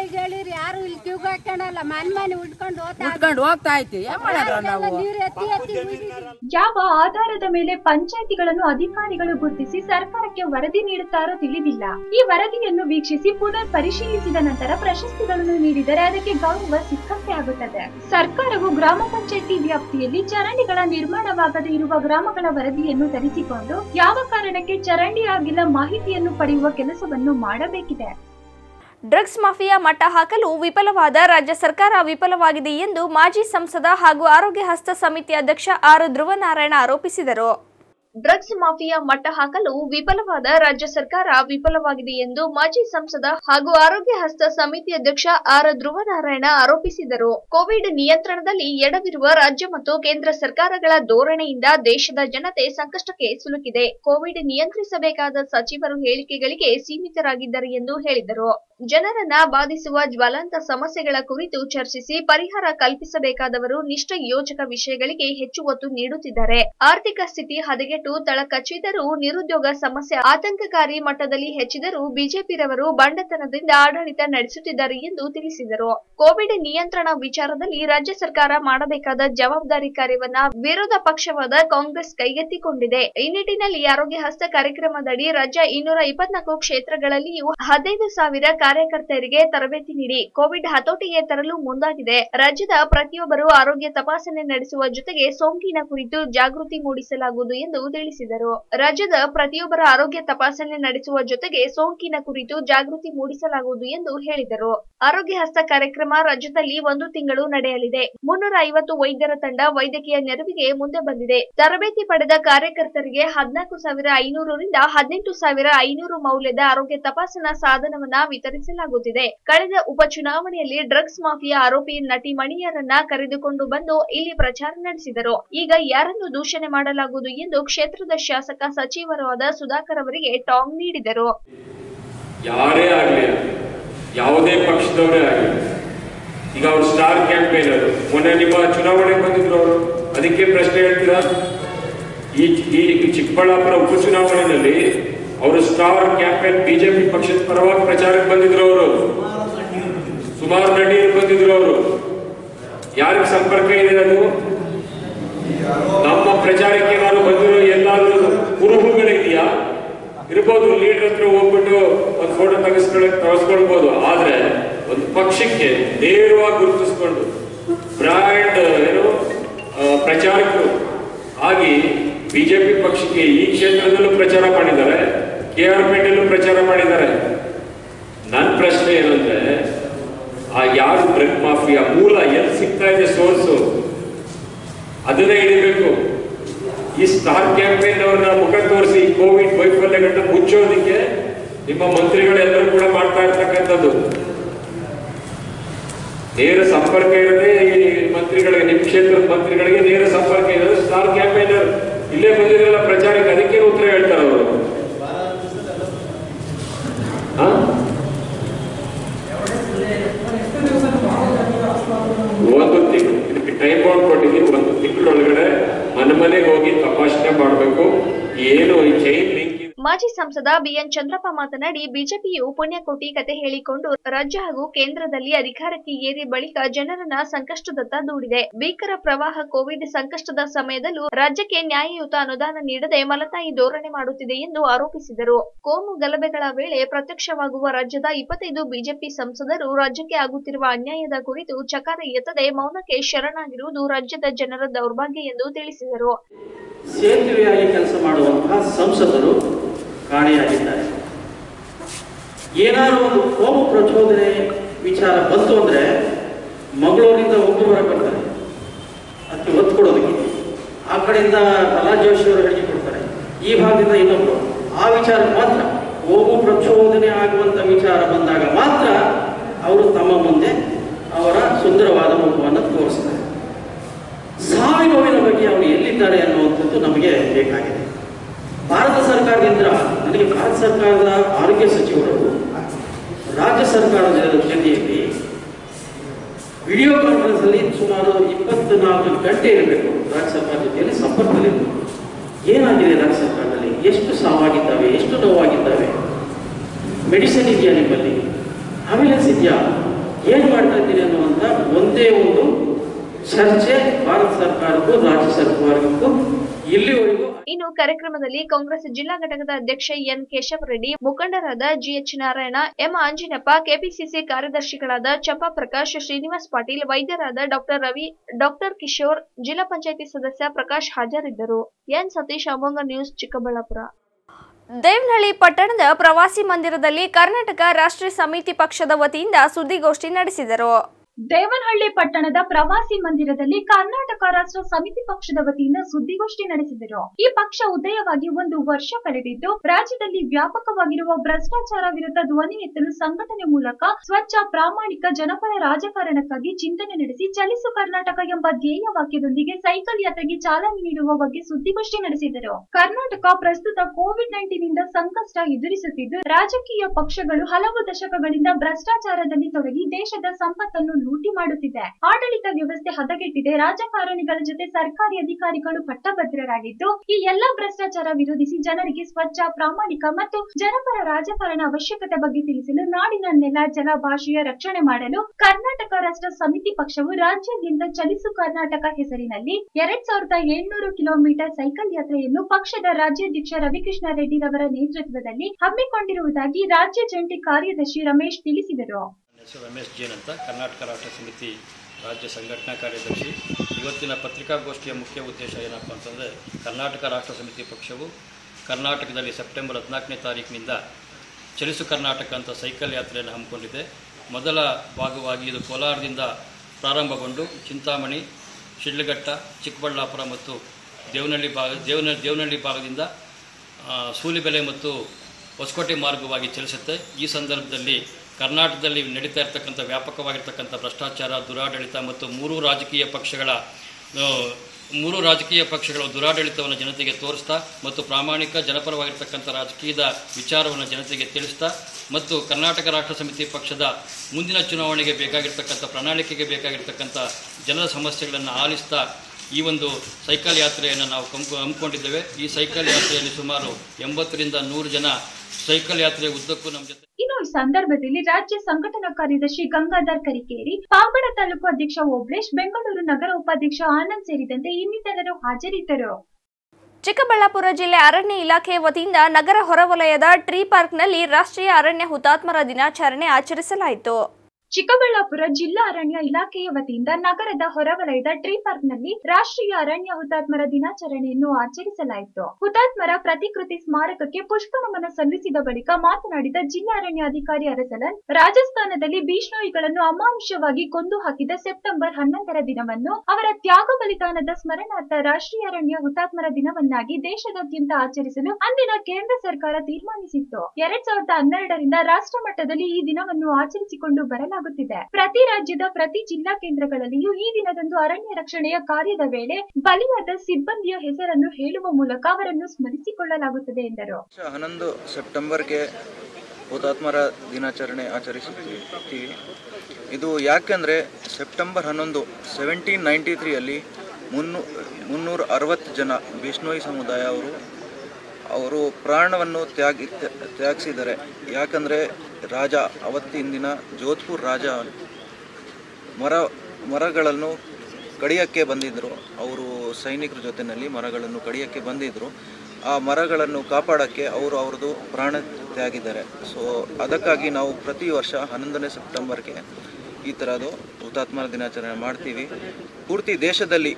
ಉಟ್ಕೊಂಡು ಹೋಗ್ತಾ ಐತಿ. ಏನ್ ಮಾಡಿದ್ರ ನಾವು? ಯಾವ ಆಧಾರದ ಮೇಲೆ ಪಂಚಾಯಿತಿಗಳನ್ನು ಅಧಿಕಾರಿಗಳು ಗುರುತಿಸಿ ಸರ್ಕಾರಕ್ಕೆ ವರದಿ ನೀಡುತ್ತಾರೋ ತಿಳಿದಿಲ್ಲ. ಈ ವರದಿಯನ್ನು ವೀಕ್ಷಿಸಿ ಪುನರ್ ಪರಿಶೀಲಿಸಿದ ನಂತರ ಪ್ರಶಸ್ತಿಗಳನ್ನು ನೀಡಿದರೆ ಅದಕ್ಕೆ ಗೌರವ ಸಿಕ್ಕಂತೆ ಆಗುತ್ತದೆ. ಸರ್ಕಾರವು ಗ್ರಾಮ ಪಂಚಾಯಿತಿ ವ್ಯಾಪ್ತಿಯಲ್ಲಿ ಚರಂಡಿಗಳ ನಿರ್ಮಾಣವಾಗದೇ ಇರುವ ಗ್ರಾಮಗಳ ವರದಿಯನ್ನು ತರಿಸಿಕೊಂಡು ಯಾವ ಕಾರಣಕ್ಕೆ ಚರಂಡಿ ಆಗಿಲ್ಲ ಮಾಹಿತಿಯನ್ನು ಪಡೆಯುವ ಕೆಲಸವನ್ನು ಮಾಡಬೇಕಿದೆ. ಡ್ರಗ್ಸ್ ಮಾಫಿಯಾ ಮಟ್ಟ ಹಾಕಲು ವಿಫಲವಾದ ರಾಜ್ಯ ಸರ್ಕಾರ ವಿಫಲವಾಗಿದೆ ಎಂದು ಮಾಜಿ ಸಂಸದ ಹಾಗೂ ಆರೋಗ್ಯ ಹಸ್ತ ಸಮಿತಿ ಅಧ್ಯಕ್ಷ ಆರ್ ಧ್ರುವನಾರಾಯಣ ಆರೋಪಿಸಿದರು. ಡ್ರಗ್ಸ್ ಮಾಫಿಯಾ ಮಟ್ಟ ಹಾಕಲು ವಿಫಲವಾದ ರಾಜ್ಯ ಸರ್ಕಾರ ವಿಫಲವಾಗಿದೆ ಎಂದು ಮಾಜಿ ಸಂಸದ ಹಾಗೂ ಆರೋಗ್ಯ ಹಸ್ತ ಸಮಿತಿ ಅಧ್ಯಕ್ಷ ಆರ್ ಧ್ರುವನಾರಾಯಣ ಆರೋಪಿಸಿದರು. ಕೋವಿಡ್ ನಿಯಂತ್ರಣದಲ್ಲಿ ಎಡವಿರುವ ರಾಜ್ಯ ಮತ್ತು ಕೇಂದ್ರ ಸರ್ಕಾರಗಳ ಧೋರಣೆಯಿಂದ ದೇಶದ ಜನತೆ ಸಂಕಷ್ಟಕ್ಕೆ ಸಿಲುಕಿದೆ. ಕೋವಿಡ್ ನಿಯಂತ್ರಿಸಬೇಕಾದ ಸಚಿವರು ಹೇಳಿಕೆಗಳಿಗೆ ಸೀಮಿತರಾಗಿದ್ದಾರೆ ಎಂದು ಹೇಳಿದರು. ಜನರನ್ನ ಬಾಧಿಸುವ ಜ್ವಲಂತ ಸಮಸ್ಯೆಗಳ ಕುರಿತು ಚರ್ಚಿಸಿ ಪರಿಹಾರ ಕಲ್ಪಿಸಬೇಕಾದವರು ನಿಷ್ಠ ಯೋಜಕ ವಿಷಯಗಳಿಗೆ ಹೆಚ್ಚು ಒತ್ತು ನೀಡುತ್ತಿದ್ದಾರೆ. ಆರ್ಥಿಕ ಸ್ಥಿತಿ ಹದಗೆಟ್ಟ ಪೆಟ್ಟು ತಳಕಚ್ಚಿದರೂ ನಿರುದ್ಯೋಗ ಸಮಸ್ಯೆ ಆತಂಕಕಾರಿ ಮಟ್ಟದಲ್ಲಿ ಹೆಚ್ಚಿದರೂ ಬಿಜೆಪಿರವರು ಬಂಡತನದಿಂದ ಆಡಳಿತ ನಡೆಸುತ್ತಿದ್ದಾರೆ ಎಂದು ತಿಳಿಸಿದರು. ಕೋವಿಡ್ ನಿಯಂತ್ರಣ ವಿಚಾರದಲ್ಲಿ ರಾಜ್ಯ ಸರ್ಕಾರ ಮಾಡಬೇಕಾದ ಜವಾಬ್ದಾರಿ ಕಾರ್ಯವನ್ನ ವಿರೋಧ ಪಕ್ಷವಾದ ಕಾಂಗ್ರೆಸ್ ಕೈಗೆತ್ತಿಕೊಂಡಿದೆ. ಈ ನಿಟ್ಟಿನಲ್ಲಿ ಆರೋಗ್ಯ ಹಸ್ತ ಕಾರ್ಯಕ್ರಮದಡಿ ರಾಜ್ಯ 224 ಕ್ಷೇತ್ರಗಳಲ್ಲಿಯೂ 15,000 ಕಾರ್ಯಕರ್ತರಿಗೆ ತರಬೇತಿ ನೀಡಿ ಕೋವಿಡ್ ಹತೋಟಿಗೆ ತರಲು ಮುಂದಾಗಿದೆ. ರಾಜ್ಯದ ಪ್ರತಿಯೊಬ್ಬರು ಆರೋಗ್ಯ ತಪಾಸಣೆ ನಡೆಸುವ ಜೊತೆಗೆ ಸೋಂಕಿನ ಕುರಿತು ಜಾಗೃತಿ ಮೂಡಿಸಲಾಗುವುದು ಎಂದು ತಿಳಿಸಿದರು. ರಾಜ್ಯದ ಪ್ರತಿಯೊಬ್ಬರ ಆರೋಗ್ಯ ತಪಾಸಣೆ ನಡೆಸುವ ಜೊತೆಗೆ ಸೋಂಕಿನ ಕುರಿತು ಜಾಗೃತಿ ಮೂಡಿಸಲಾಗುವುದು ಎಂದು ಹೇಳಿದರು. ಆರೋಗ್ಯ ಹಸ್ತ ಕಾರ್ಯಕ್ರಮ ರಾಜ್ಯದಲ್ಲಿ 1 ತಿಂಗಳು ನಡೆಯಲಿದೆ. 350 ವೈದ್ಯರ ತಂಡ ವೈದ್ಯಕೀಯ ನೆರವಿಗೆ ಮುಂದೆ ಬಂದಿದೆ. ತರಬೇತಿ ಪಡೆದ ಕಾರ್ಯಕರ್ತರಿಗೆ 14,500 ರಿಂದ 18,500 ಮೌಲ್ಯದ ಆರೋಗ್ಯ ತಪಾಸಣಾ ಸಾಧನವನ್ನ ವಿತರಿಸಲಾಗುತ್ತಿದೆ. ಕಳೆದ ಉಪಚುನಾವಣೆಯಲ್ಲಿ ಡ್ರಗ್ಸ್ ಮಾಫಿಯಾ ಆರೋಪಿ ನಟಿ ಮಣಿಯರನ್ನ ಕರೆದುಕೊಂಡು ಬಂದು ಇಲ್ಲಿ ಪ್ರಚಾರ ನಡೆಸಿದರು. ಈಗ ಯಾರನ್ನು ದೂಷಣೆ ಮಾಡಲಾಗುವುದು ಎಂದು ಕ್ಷೇತ್ರದ ಶಾಸಕ ಸಚಿವರಾದ ಸುಧಾಕರ್ ಅವರಿಗೆ ಟಾಂಗ್ ನೀಡಿದರು. ಯಾರೇ ಆಗಲಿ, ಯಾವುದೇ ಪಕ್ಷದವರೇ ಆಗಲಿ, ಈಗ ಅವರು ಸ್ಟಾರ್ ಕ್ಯಾಂಪೇನರ್, ಮೊನ್ನೆ ನಿಮ್ಮ ಚುನಾವಣೆ ಬಂದಿದ್ರು ಅವರು, ಅದಕ್ಕೆ ಪ್ರಶ್ನೆ ಹೇಳ್ತೀರಾ? ಈ ಚಿಕ್ಕಬಳ್ಳಾಪುರ ಉಪಚುನಾವಣೆಯಲ್ಲಿ ಅವರು ಸ್ಟಾರ್ ಕ್ಯಾಂಪೇನ್ ಬಿಜೆಪಿ ಪಕ್ಷದ ಪರವಾಗಿ ಪ್ರಚಾರಕ್ಕೆ ಬಂದಿದ್ರು. ಅವರು ಸುಮಾರು ನಟಿಯರು ಬಂದಿದ್ರು. ಅವರು ಯಾರಿಗೆ ಸಂಪರ್ಕ ಇದೆ? ಅದು ನಮ್ಮ ಪ್ರಚಾರಕ್ಕೆ ನಾನು ಬಂದಿರೋ ಎಲ್ಲಾದ್ರೂ ಕುರುಹುಗಳಿದೆಯಾ? ಇರ್ಬೋದು, ಲೀಡರ್ ಹತ್ರ ಹೋಗ್ಬಿಟ್ಟು ಒಂದು ಫೋಟೋ ತೆಗೆಸ್ಕೊಳ್ಬಹುದು. ಆದ್ರೆ ಒಂದು ಪಕ್ಷಕ್ಕೆ ನೇರವಾಗಿ ಗುರುತಿಸ್ಕೊಂಡು ಬ್ರ್ಯಾಂಡ್ ಪ್ರಚಾರಕರು ಆಗಿ ಬಿಜೆಪಿ ಪಕ್ಷಕ್ಕೆ ಈ ಕ್ಷೇತ್ರದಲ್ಲೂ ಪ್ರಚಾರ ಮಾಡಿದ್ದಾರೆ, KR ಪೇಟೆಯಲ್ಲೂ ಪ್ರಚಾರ ಮಾಡಿದ್ದಾರೆ. ನನ್ನ ಪ್ರಶ್ನೆ ಏನಂದ್ರೆ, ಆ ಯಾರು ಡ್ರಗ್ ಮಾಫಿಯಾ ಮೂಲ ಎಲ್ಲಿ ಸಿಗ್ತಾ ಇದೆ, ಸೋರ್ಸು, ಅದನ್ನೇ ಹಿಡಿಬೇಕು. ಈ ಸ್ಟಾರ್ ಕ್ಯಾಂಪೇನ್ ಅವ್ರನ್ನ ಮುಖ ತೋರಿಸಿ ಕೋವಿಡ್ ವೈಫಲ್ಯಗಳನ್ನ ಮುಚ್ಚೋದಿಕ್ಕೆ ನಿಮ್ಮ ಮಂತ್ರಿಗಳೆಲ್ಲರೂ ಕೂಡ ಮಾಡ್ತಾ ಇರ್ತಕ್ಕಂಥದ್ದು. ನೇರ ಸಂಪರ್ಕ ಇರದೆ ಈ ಮಂತ್ರಿಗಳಿಗೆ, ನಿಮ್ಮ ಕ್ಷೇತ್ರದ ಮಂತ್ರಿಗಳಿಗೆ ನೇರ ಸಂಪರ್ಕ ಇರೋದು ಸ್ಟಾರ್ ಕ್ಯಾಂಪೇನರ್ ಇಲ್ಲೇ ಬಂದಿರಲ್ಲ ಪ್ರಚಾರಕ್ಕೆ. ಅದಕ್ಕೆ ಉತ್ತರ ಹೇಳ್ತಾರೆ ಅವರು. ಒಂದು ತಿಂಗಳು ಇದಕ್ಕೆ ಟೈಮ್ ಬೌಂಡ್ ಕೊಟ್ಟಿದ್ದೀವಿ. 1 ತಿಂಗಳೊಳಗಡೆ ಮನೆಗೆ ಹೋಗಿ ತಪಾಸಣೆ ಮಾಡಬೇಕು. ಏನು ಈ ಚೈನ್ ಲಿಂಕ್. ಮಾಜಿ ಸಂಸದ ಬಿಎನ್ ಚಂದ್ರಪ್ಪ ಮಾತನಾಡಿ, ಬಿಜೆಪಿಯು ಪುಣ್ಯಕೋಟಿ ಕತೆ ಹೇಳಿಕೊಂಡು ರಾಜ್ಯ ಹಾಗೂ ಕೇಂದ್ರದಲ್ಲಿ ಅಧಿಕಾರಕ್ಕೆ ಏರಿ ಬಳಿಕ ಜನರನ್ನ ಸಂಕಷ್ಟದತ್ತ ದೂಡಿದೆ. ಭೀಕರ ಪ್ರವಾಹ, ಕೋವಿಡ್ ಸಂಕಷ್ಟದ ಸಮಯದಲ್ಲೂ ರಾಜ್ಯಕ್ಕೆ ನ್ಯಾಯಯುತ ಅನುದಾನ ನೀಡದೆ ಮಲತಾಯಿ ಧೋರಣೆ ಮಾಡುತ್ತಿದೆ ಎಂದು ಆರೋಪಿಸಿದರು. ಕೋಮು ಗಲಭೆಗಳ ವೇಳೆ ಪ್ರತ್ಯಕ್ಷವಾಗುವ ರಾಜ್ಯದ 25 ಬಿಜೆಪಿ ಸಂಸದರು ರಾಜ್ಯಕ್ಕೆ ಆಗುತ್ತಿರುವ ಅನ್ಯಾಯದ ಕುರಿತು ಚಕಾರ ಎತ್ತದೆ ಮೌನಕ್ಕೆ ಶರಣಾಗಿರುವುದು ರಾಜ್ಯದ ಜನರ ದೌರ್ಭಾಗ್ಯ ಎಂದು ತಿಳಿಸಿದರು. ಸೇತುವೆಯಾಗಿ ಕೆಲಸ ಮಾಡುವಂತಹ ಸಂಸದರು ಕಾಣೆಯಾಗಿದ್ದಾರೆ. ಏನಾದರೂ ಒಂದು ಕೋಮು ಪ್ರಚೋದನೆ ವಿಚಾರ ಬಂತು ಅಂದ್ರೆ ಮಂಗಳೂರಿನಿಂದ ಒಬ್ಬರು ಹೊರಗೆ ಬರ್ತಾರೆ ಅದಕ್ಕೆ ಒತ್ತು ಕೊಡೋದಕ್ಕೆ, ಆ ಕಡೆಯಿಂದ ಪ್ರಹ್ಲಾದ್ ಜೋಶಿ ಅವರು ಹೇಳಿಕೆ ಕೊಡ್ತಾರೆ, ಈ ಭಾಗದಿಂದ ಇನ್ನೊಬ್ರು. ಆ ವಿಚಾರಕ್ಕೆ ಮಾತ್ರ ಕೋಮು ಪ್ರಚೋದನೆ ಆಗುವಂತ ವಿಚಾರ ಬಂದಾಗ ಮಾತ್ರ ಅವರು ತಮ್ಮ ಮುಂದೆ ಅವರ ಸುಂದರವಾದ ಮುಖವನ್ನು ತೋರಿಸ್ತಾರೆ. ಸಾವಿನ ಬಗ್ಗೆ ಅವರು ಎಲ್ಲಿದ್ದಾರೆ ಅನ್ನುವಂಥದ್ದು ನಮಗೆ ಬೇಕಾಗಿದೆ. ಭಾರತ ಸರ್ಕಾರದಿಂದ ನನಗೆ ಭಾರತ ಸರ್ಕಾರದ ಆರೋಗ್ಯ ಸಚಿವರು ರಾಜ್ಯ ಸರ್ಕಾರದ ಜೊತೆಯಲ್ಲಿ ವಿಡಿಯೋ ಕಾನ್ಫರೆನ್ಸ್ ಅಲ್ಲಿ ಸುಮಾರು 24 ಗಂಟೆ ಇರಬೇಕು ರಾಜ್ಯ ಸರ್ಕಾರ ಜೊತೆಯಲ್ಲಿ ಸಂಪರ್ಕದಲ್ಲಿರಬೇಕು. ಏನಾಗಿದೆ ರಾಜ್ಯ ಸರ್ಕಾರದಲ್ಲಿ, ಎಷ್ಟು ಸಾವಾಗಿದ್ದಾವೆ, ಎಷ್ಟು ನೋವಾಗಿದ್ದಾವೆ, ಮೆಡಿಸಿನ್ ಇದೆಯಾ ನಿಮ್ಮಲ್ಲಿ, ಆಂಬ್ಯುಲೆನ್ಸ್ ಇದೆಯಾ, ಏನು ಮಾಡ್ತಾ ಇದ್ದೀರಿ ಅನ್ನುವಂಥ ಒಂದೇ ಒಂದು ಚರ್ಚೆ ಭಾರತ ಸರ್ಕಾರಕ್ಕೂ ರಾಜ್ಯ ಸರ್ಕಾರಕ್ಕೂ ಇಲ್ಲಿವರೆಗೂ. ಇನ್ನು ಕಾರ್ಯಕ್ರಮದಲ್ಲಿ ಕಾಂಗ್ರೆಸ್ ಜಿಲ್ಲಾ ಘಟಕದ ಅಧ್ಯಕ್ಷ ಎನ್ ಕೇಶವ ರೆಡ್ಡಿ, ಮುಖಂಡರಾದ GH Narayana, M Anjinappa, KPCC ಕಾರ್ಯದರ್ಶಿಗಳಾದ ಚಂಪಾ ಪ್ರಕಾಶ್, ಶ್ರೀನಿವಾಸ್ ಪಾಟೀಲ್, ವೈದ್ಯರಾದ ಡಾಕ್ಟರ್ ರವಿ, ಡಾಕ್ಟರ್ ಕಿಶೋರ್, ಜಿಲ್ಲಾ ಪಂಚಾಯಿತಿ ಸದಸ್ಯ ಪ್ರಕಾಶ್ ಹಾಜರಿದ್ದರು. ಎನ್ ಸತೀಶ್, ಅಮೋಘ ನ್ಯೂಸ್, ಚಿಕ್ಕಬಳ್ಳಾಪುರ. ದೇವನಹಳ್ಳಿ ಪಟ್ಟಣದ ಪ್ರವಾಸಿ ಮಂದಿರದಲ್ಲಿ ಕರ್ನಾಟಕ ರಾಷ್ಟ್ರೀಯ ಸಮಿತಿ ಪಕ್ಷದ ವತಿಯಿಂದ ಸುದ್ದಿಗೋಷ್ಠಿ ನಡೆಸಿದರು. ದೇವನಹಳ್ಳಿ ಪಟ್ಟಣದ ಪ್ರವಾಸಿ ಮಂದಿರದಲ್ಲಿ ಕರ್ನಾಟಕ ರಾಷ್ಟ್ರ ಸಮಿತಿ ಪಕ್ಷದ ವತಿಯಿಂದ ಸುದ್ದಿಗೋಷ್ಠಿ ನಡೆಸಿದರು. ಈ ಪಕ್ಷ ಉದಯವಾಗಿ 1 ವರ್ಷ ಕಳೆದಿದ್ದು ರಾಜ್ಯದಲ್ಲಿ ವ್ಯಾಪಕವಾಗಿರುವ ಭ್ರಷ್ಟಾಚಾರ ವಿರುದ್ಧ ಧ್ವನಿ ಎತ್ತಲು ಸಂಘಟನೆ ಮೂಲಕ ಸ್ವಚ್ಛ, ಪ್ರಾಮಾಣಿಕ, ಜನಪರ ರಾಜಕಾರಣಕ್ಕಾಗಿ ಚಿಂತನೆ ನಡೆಸಿ ಚಲಿಸು ಕರ್ನಾಟಕ ಎಂಬ ಧ್ಯೇಯ ವಾಕ್ಯದೊಂದಿಗೆ ಸೈಕಲ್ ಯಾತ್ರೆಗೆ ಚಾಲನೆ ನೀಡುವ ಬಗ್ಗೆ ಸುದ್ದಿಗೋಷ್ಠಿ ನಡೆಸಿದರು. ಕರ್ನಾಟಕ ಪ್ರಸ್ತುತ ಕೋವಿಡ್-19 ನಿಂದ ಸಂಕಷ್ಟ ಎದುರಿಸುತ್ತಿದ್ದು ರಾಜಕೀಯ ಪಕ್ಷಗಳು ಹಲವು ದಶಕಗಳಿಂದ ಭ್ರಷ್ಟಾಚಾರದಲ್ಲಿ ತೊಡಗಿ ದೇಶದ ಸಂಪತ್ತನ್ನು ಲೂಟಿ ಮಾಡುತ್ತಿದೆ. ಆಡಳಿತ ವ್ಯವಸ್ಥೆ ಹದಗೆಟ್ಟಿದೆ. ರಾಜಕಾರಣಿಗಳ ಜೊತೆ ಸರ್ಕಾರಿ ಅಧಿಕಾರಿಗಳು ಪಟ್ಟಭದ್ರರಾಗಿದ್ದು, ಈ ಎಲ್ಲಾ ಭ್ರಷ್ಟಾಚಾರ ವಿರೋಧಿಸಿ ಜನರಿಗೆ ಸ್ವಚ್ಛ, ಪ್ರಾಮಾಣಿಕ ಮತ್ತು ಜನಪರ ರಾಜಕಾರಣ ಅವಶ್ಯಕತೆ ಬಗ್ಗೆ ತಿಳಿಸಲು ನಾಡಿನ ನೆಲ, ಜಲ, ಭಾಷೆಯ ರಕ್ಷಣೆ ಮಾಡಲು ಕರ್ನಾಟಕ ರಾಷ್ಟ್ರ ಸಮಿತಿ ಪಕ್ಷವು ರಾಜ್ಯಾದ್ಯಂತ ಚಲಿಸು ಕರ್ನಾಟಕ ಹೆಸರಿನಲ್ಲಿ 2700 ಕಿಲೋಮೀಟರ್ ಸೈಕಲ್ ಯಾತ್ರೆಯನ್ನು ಪಕ್ಷದ ರಾಜ್ಯಾಧ್ಯಕ್ಷ ರವಿಕೃಷ್ಣ ರೆಡ್ಡಿ ರವರ ನೇತೃತ್ವದಲ್ಲಿ ಹಮ್ಮಿಕೊಂಡಿರುವುದಾಗಿ ರಾಜ್ಯ ಜಂಟಿ ಕಾರ್ಯದರ್ಶಿ ರಮೇಶ್ ತಿಳಿಸಿದರು. ರಮೇಶ್ ಜೈನ್ ಅಂತ ಕರ್ನಾಟಕ ರಾಷ್ಟ್ರ ಸಮಿತಿ ರಾಜ್ಯ ಸಂಘಟನಾ ಕಾರ್ಯದರ್ಶಿ. ಇವತ್ತಿನ ಪತ್ರಿಕಾಗೋಷ್ಠಿಯ ಮುಖ್ಯ ಉದ್ದೇಶ ಏನಪ್ಪ ಅಂತಂದರೆ, ಕರ್ನಾಟಕ ರಾಷ್ಟ್ರ ಸಮಿತಿ ಪಕ್ಷವು ಕರ್ನಾಟಕದಲ್ಲಿ ಸೆಪ್ಟೆಂಬರ್ 14ನೇ ತಾರೀಕಿನಿಂದ ಚಲಿಸು ಕರ್ನಾಟಕ ಅಂತ ಸೈಕಲ್ ಯಾತ್ರೆಯನ್ನು ಹಮ್ಮಿಕೊಂಡಿದೆ. ಮೊದಲ ಭಾಗವಾಗಿ ಇದು ಕೋಲಾರದಿಂದ ಪ್ರಾರಂಭಗೊಂಡು ಚಿಂತಾಮಣಿ, ಶಿಡ್ಲಘಟ್ಟ, ಚಿಕ್ಕಬಳ್ಳಾಪುರ ಮತ್ತು ದೇವನಹಳ್ಳಿ ಭಾಗದಿಂದ ಸೂಲಿಬೆಲೆ ಮತ್ತು ಹೊಸಕೋಟೆ ಮಾರ್ಗವಾಗಿ ಚಲಿಸುತ್ತೆ. ಈ ಸಂದರ್ಭದಲ್ಲಿ ಕರ್ನಾಟಕದಲ್ಲಿ ನಡೀತಾ ಇರತಕ್ಕಂಥ ವ್ಯಾಪಕವಾಗಿರ್ತಕ್ಕಂಥ ಭ್ರಷ್ಟಾಚಾರ, ದುರಾಡಳಿತ ಮತ್ತು ಮೂರು ರಾಜಕೀಯ ಪಕ್ಷಗಳ ದುರಾಡಳಿತವನ್ನು ಜನತೆಗೆ ತೋರಿಸ್ತಾ ಮತ್ತು ಪ್ರಾಮಾಣಿಕ ಜನಪರವಾಗಿರ್ತಕ್ಕಂಥ ರಾಜಕೀಯದ ವಿಚಾರವನ್ನು ಜನತೆಗೆ ತಿಳಿಸ್ತಾ ಮತ್ತು ಕರ್ನಾಟಕ ರಾಷ್ಟ್ರ ಸಮಿತಿ ಪಕ್ಷದ ಮುಂದಿನ ಚುನಾವಣೆಗೆ ಬೇಕಾಗಿರ್ತಕ್ಕಂಥ ಪ್ರಣಾಳಿಕೆಗೆ ಬೇಕಾಗಿರ್ತಕ್ಕಂಥ ಜನರ ಸಮಸ್ಯೆಗಳನ್ನು ಆಲಿಸ್ತಾ ಈ ಒಂದು ಸೈಕಲ್ ಯಾತ್ರೆಯನ್ನು ನಾವು ಹಮ್ಮಿಕೊಂಡಿದ್ದೇವೆ. ಈ ಸೈಕಲ್ ಯಾತ್ರೆಯಲ್ಲಿ ಸುಮಾರು 80ರಿಂದ 100 ಜನ ಸೈಕಲ್ ಯಾತ್ರೆ ಉದ್ದಕ್ಕೂ ನಮ್ಮ ಜೊತೆ. ಇನ್ನು ಈ ಸಂದರ್ಭದಲ್ಲಿ ರಾಜ್ಯ ಸಂಘಟನಾ ಕಾರ್ಯದರ್ಶಿ ಗಂಗಾಧರ್ ಕರಿಕೇರಿ, ಪಾವಗಡ ತಾಲೂಕು ಅಧ್ಯಕ್ಷ ಓಬ್ಳೇಶ್, ಬೆಂಗಳೂರು ನಗರ ಉಪಾಧ್ಯಕ್ಷ ಆನಂದ್ ಸೇರಿದಂತೆ ಇನ್ನಿತರರು ಹಾಜರಿದ್ದರು. ಚಿಕ್ಕಬಳ್ಳಾಪುರ ಜಿಲ್ಲೆ ಅರಣ್ಯ ಇಲಾಖೆ ವತಿಯಿಂದ ನಗರ ಹೊರವಲಯದ ಟ್ರೀ ಪಾರ್ಕ್ನಲ್ಲಿ ರಾಷ್ಟ್ರೀಯ ಅರಣ್ಯ ಹುತಾತ್ಮರ ದಿನಾಚರಣೆ ಆಚರಿಸಲಾಯಿತು. ಚಿಕ್ಕಬಳ್ಳಾಪುರ ಜಿಲ್ಲಾ ಅರಣ್ಯ ಇಲಾಖೆಯ ವತಿಯಿಂದ ನಗರದ ಹೊರವಲಯದ ಟ್ರೀ ಪಾರ್ಕ್ನಲ್ಲಿ ರಾಷ್ಟ್ರೀಯ ಅರಣ್ಯ ಹುತಾತ್ಮರ ದಿನಾಚರಣೆಯನ್ನು ಆಚರಿಸಲಾಯಿತು. ಹುತಾತ್ಮರ ಪ್ರತಿಕೃತಿ ಸ್ಮಾರಕಕ್ಕೆ ಪುಷ್ಪ ನಮನ ಸಲ್ಲಿಸಿದ ಬಳಿಕ ಮಾತನಾಡಿದ ಜಿಲ್ಲಾ ಅರಣ್ಯಾಧಿಕಾರಿ ಅರಸಲನ್, ರಾಜಸ್ಥಾನದಲ್ಲಿ ಬಿಷ್ಣೋಯಿಗಳನ್ನು ಅಮಾನುಷವಾಗಿ ಕೊಂದು ಹಾಕಿದ ಸೆಪ್ಟೆಂಬರ್ 11ರ ದಿನವನ್ನು ಅವರ ತ್ಯಾಗ ಬಲಿದಾನದ ಸ್ಮರಣಾರ್ಥ ರಾಷ್ಟ್ರೀಯ ಅರಣ್ಯ ಹುತಾತ್ಮರ ದಿನವನ್ನಾಗಿ ದೇಶದಾದ್ಯಂತ ಆಚರಿಸಲು ಅಂದಿನ ಕೇಂದ್ರ ಸರ್ಕಾರ ತೀರ್ಮಾನಿಸಿತ್ತು. 2012ರಿಂದ ರಾಷ್ಟ್ರ ಮಟ್ಟದಲ್ಲಿ ಈ ದಿನವನ್ನು ಆಚರಿಸಿಕೊಂಡು ಬರಲಾಗುತ್ತಿದೆ. ಪ್ರತಿ ರಾಜ್ಯದ ಪ್ರತಿ ಜಿಲ್ಲಾ ಕೇಂದ್ರಗಳಲ್ಲಿಯೂ ಈ ದಿನದಂದು ಅರಣ್ಯ ರಕ್ಷಣೆಯ ಕಾರ್ಯದ ವೇಳೆ ಬಲಿಯಾದ ಸಿಬ್ಬಂದಿಯ ಹೆಸರನ್ನು ಹೇಳುವ ಮೂಲಕ ಅವರನ್ನು ಸ್ಮರಿಸಿಕೊಳ್ಳಲಾಗುತ್ತದೆ ಎಂದರು. 11 ಸೆಪ್ಟೆಂಬರ್ಗೆ ಹುತಾತ್ಮರ ದಿನಾಚರಣೆ ಆಚರಿಸುತ್ತೀವಿ. ಇದು ಯಾಕೆಂದರೆ ಸೆಪ್ಟೆಂಬರ್ 11 1793 360 ಜನ ಬಿಷ್ಣೋಯಿ ಸಮುದಾಯ ಅವರು ಪ್ರಾಣವನ್ನು ತ್ಯಾಗಿಸಿದ್ದಾರೆ. ಯಾಕಂದರೆ ರಾಜ ಅವತ್ತಿನ ದಿನ ಜೋಧ್ಪುರ್ ರಾಜ ಮರಗಳನ್ನು ಕಡಿಯೋಕ್ಕೆ ಬಂದಿದ್ದರು. ಅವರು ಸೈನಿಕರ ಜೊತೆಯಲ್ಲಿ ಮರಗಳನ್ನು ಕಡಿಯೋಕ್ಕೆ ಬಂದಿದ್ದರು. ಆ ಮರಗಳನ್ನು ಕಾಪಾಡೋಕ್ಕೆ ಅವ್ರದ್ದು ಪ್ರಾಣ ತ್ಯಾಗಿದ್ದಾರೆ. ಸೊ ಅದಕ್ಕಾಗಿ ನಾವು ಪ್ರತಿ ವರ್ಷ 11ನೇ ಸೆಪ್ಟೆಂಬರ್ಗೆ ಈ ಥರದ್ದು ಹುತಾತ್ಮರ ದಿನಾಚರಣೆ ಮಾಡ್ತೀವಿ. ಪೂರ್ತಿ ದೇಶದಲ್ಲಿ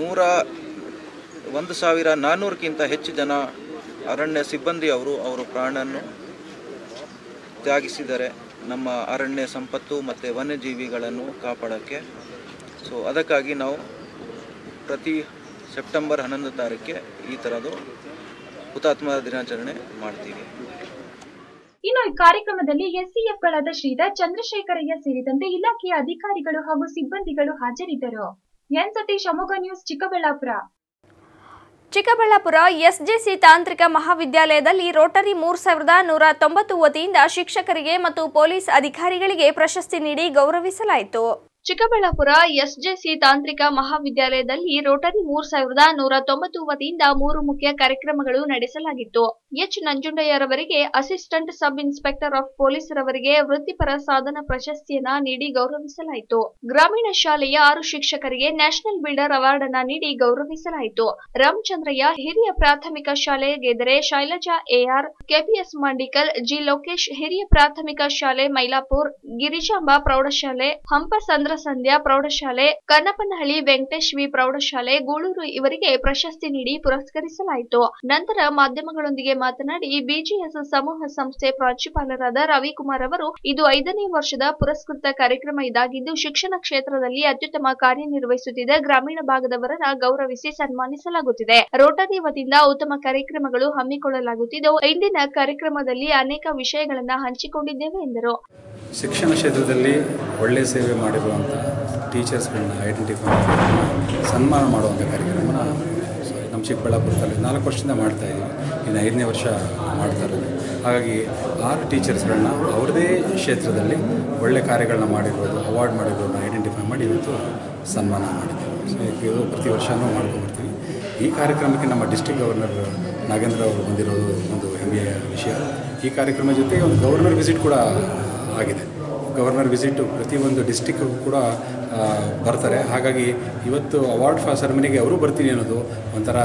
1400ಕ್ಕಿಂತ ಹೆಚ್ಚು ಜನ ಅರಣ್ಯ ಸಿಬ್ಬಂದಿ ಅವರು ಪ್ರಾಣವನ್ನು ತ್ಯಾಗಿಸಿದ್ದಾರೆ ನಮ್ಮ ಅರಣ್ಯ ಸಂಪತ್ತು ಮತ್ತು ವನ್ಯಜೀವಿಗಳನ್ನು ಕಾಪಾಡೋಕ್ಕೆ. ಸೊ ಅದಕ್ಕಾಗಿ ನಾವು ಪ್ರತಿ ಸೆಪ್ಟೆಂಬರ್ 11 ತಾರೀಕಿಗೆ ಈ ಥರದ್ದು ಹುತಾತ್ಮ ದಿನಾಚರಣೆ ಮಾಡ್ತೀವಿ. ಇನ್ನು ಈ ಕಾರ್ಯಕ್ರಮದಲ್ಲಿ ಎಸ್ಸಿಎಫ್ಗಳಾದ ಶ್ರೀಧರ್, ಚಂದ್ರಶೇಖರಯ್ಯ ಸೇರಿದಂತೆ ಇಲಾಖೆಯ ಅಧಿಕಾರಿಗಳು ಹಾಗೂ ಸಿಬ್ಬಂದಿಗಳು ಹಾಜರಿದ್ದರು. ಎನ್ ಸತೀಶ್, ಅಮೋಘ ನ್ಯೂಸ್, ಚಿಕ್ಕಬಳ್ಳಾಪುರ. ಚಿಕ್ಕಬಳ್ಳಾಪುರ ಎಸ್ಜೆಸಿ ತಾಂತ್ರಿಕ ಮಹಾವಿದ್ಯಾಲಯದಲ್ಲಿ ರೋಟರಿ 3190 ವತಿಯಿಂದ ಶಿಕ್ಷಕರಿಗೆ ಮತ್ತು ಪೊಲೀಸ್ ಅಧಿಕಾರಿಗಳಿಗೆ ಪ್ರಶಸ್ತಿ ನೀಡಿ ಗೌರವಿಸಲಾಯಿತು. ಚಿಕ್ಕಬಳ್ಳಾಪುರ ಎಸ್ಜೆಸಿ ತಾಂತ್ರಿಕ ಮಹಾವಿದ್ಯಾಲಯದಲ್ಲಿ ರೋಟರಿ 3190 ವತಿಯಿಂದ 3 ಮುಖ್ಯ ಕಾರ್ಯಕ್ರಮಗಳು ನಡೆಸಲಾಗಿತ್ತು. ಎಚ್ ನಂಜುಂಡಯ್ಯರವರಿಗೆ assistant sub inspector of police ರವರಿಗೆ ವೃತ್ತಿಪರ ಸಾಧನ ಪ್ರಶಸ್ತಿಯನ್ನ ನೀಡಿ ಗೌರವಿಸಲಾಯಿತು. ಗ್ರಾಮೀಣ ಶಾಲೆಯ 6 ಶಿಕ್ಷಕರಿಗೆ ನ್ಯಾಷನಲ್ ಬಿಲ್ಡರ್ ಅವಾರ್ಡ್ ಅನ್ನ ನೀಡಿ ಗೌರವಿಸಲಾಯಿತು. ರಾಮಚಂದ್ರಯ್ಯ ಹಿರಿಯ ಪ್ರಾಥಮಿಕ ಶಾಲೆ ಗೆದರೆ, Shailaja AR, KPS Mandikal, G Lokesh ಹಿರಿಯ ಪ್ರಾಥಮಿಕ ಶಾಲೆ ಮೈಲಾಪುರ್, ಗಿರಿಜಾಂಬ ಪ್ರೌಢಶಾಲೆ, ಹಂಪಸಂದ್ರ ಸಂಧ್ಯಾ ಪ್ರೌಢಶಾಲೆ, ಕನ್ನಪನಹಳ್ಳಿ ವೆಂಕಟೇಶ್ ವಿ ಪ್ರೌಢಶಾಲೆ, ಗೂಳೂರು ಇವರಿಗೆ ಪ್ರಶಸ್ತಿ ನೀಡಿ ಪುರಸ್ಕರಿಸಲಾಯಿತು. ನಂತರ ಮಾಧ್ಯಮಗಳೊಂದಿಗೆ ಮಾತನಾಡಿ ಬಿಜಿಎಸ್ ಸಮೂಹ ಸಂಸ್ಥೆ ಪ್ರಾಂಶುಪಾಲರಾದ ರವಿಕುಮಾರ್ ಅವರು, ಇದು 5ನೇ ವರ್ಷದ ಪುರಸ್ಕೃತ ಕಾರ್ಯಕ್ರಮ ಇದಾಗಿದ್ದು, ಶಿಕ್ಷಣ ಕ್ಷೇತ್ರದಲ್ಲಿ ಅತ್ಯುತ್ತಮ ಕಾರ್ಯನಿರ್ವಹಿಸುತ್ತಿದ್ದ ಗ್ರಾಮೀಣ ಭಾಗದವರನ್ನ ಗೌರವಿಸಿ ಸನ್ಮಾನಿಸಲಾಗುತ್ತಿದೆ. ರೋಟರಿ ವತಿಯಿಂದ ಉತ್ತಮ ಕಾರ್ಯಕ್ರಮಗಳು ಹಮ್ಮಿಕೊಳ್ಳಲಾಗುತ್ತಿದ್ದು, ಇಂದಿನ ಕಾರ್ಯಕ್ರಮದಲ್ಲಿ ಅನೇಕ ವಿಷಯಗಳನ್ನ ಹಂಚಿಕೊಂಡಿದ್ದೇವೆ ಎಂದರು. ಶಿಕ್ಷಣ ಕ್ಷೇತ್ರದಲ್ಲಿ ಒಳ್ಳೆಯ ಸೇವೆ ಮಾಡಿರುವಂಥ ಟೀಚರ್ಸ್ಗಳನ್ನ ಐಡೆಂಟಿಫೈ ಮಾಡಿ ಸನ್ಮಾನ ಮಾಡುವಂಥ ಕಾರ್ಯಕ್ರಮನ ನಮ್ಮ ಚಿಕ್ಕಬಳ್ಳಾಪುರದಲ್ಲಿ 4 ವರ್ಷದಿಂದ ಮಾಡ್ತಾಯಿದ್ದೀವಿ. ಇನ್ನು 5ನೇ ವರ್ಷ ಮಾಡ್ತಾ ಇರೋದು. ಹಾಗಾಗಿ 6 ಟೀಚರ್ಸ್ಗಳನ್ನ ಅವ್ರದ್ದೇ ಕ್ಷೇತ್ರದಲ್ಲಿ ಒಳ್ಳೆ ಕಾರ್ಯಗಳನ್ನ ಮಾಡಿರ್ಬೋದು, ಅವಾರ್ಡ್ ಮಾಡಿರೋದನ್ನ ಮಾಡಿ ಇವತ್ತು ಸನ್ಮಾನ ಮಾಡಿದ್ದೀವಿ. ಸೊ ಇದು ಪ್ರತಿ ವರ್ಷವೂ ಮಾಡ್ಕೊಂಡ್ಬರ್ತೀವಿ. ಈ ಕಾರ್ಯಕ್ರಮಕ್ಕೆ ನಮ್ಮ ಡಿಸ್ಟ್ರಿಕ್ಟ್ ಗವರ್ನರ್ ನಾಗೇಂದ್ರ ಅವರು ಬಂದಿರೋದು ಒಂದು ಹೆಮ್ಮೆಯ ವಿಷಯ. ಈ ಕಾರ್ಯಕ್ರಮ ಜೊತೆಗೆ ಒಂದು ಗವರ್ನರ್ ವಿಸಿಟ್ ಕೂಡ ಆಗಿದೆ. ಗವರ್ನರ್ ವಿಸಿಟು ಪ್ರತಿಯೊಂದು ಡಿಸ್ಟಿಕ್ಗೂ ಕೂಡ ಬರ್ತಾರೆ. ಹಾಗಾಗಿ ಇವತ್ತು ಅವಾರ್ಡ್ ಸೆರೆಮನಿಗೆ ಅವರು ಬರ್ತೀನಿ ಅನ್ನೋದು ಒಂಥರ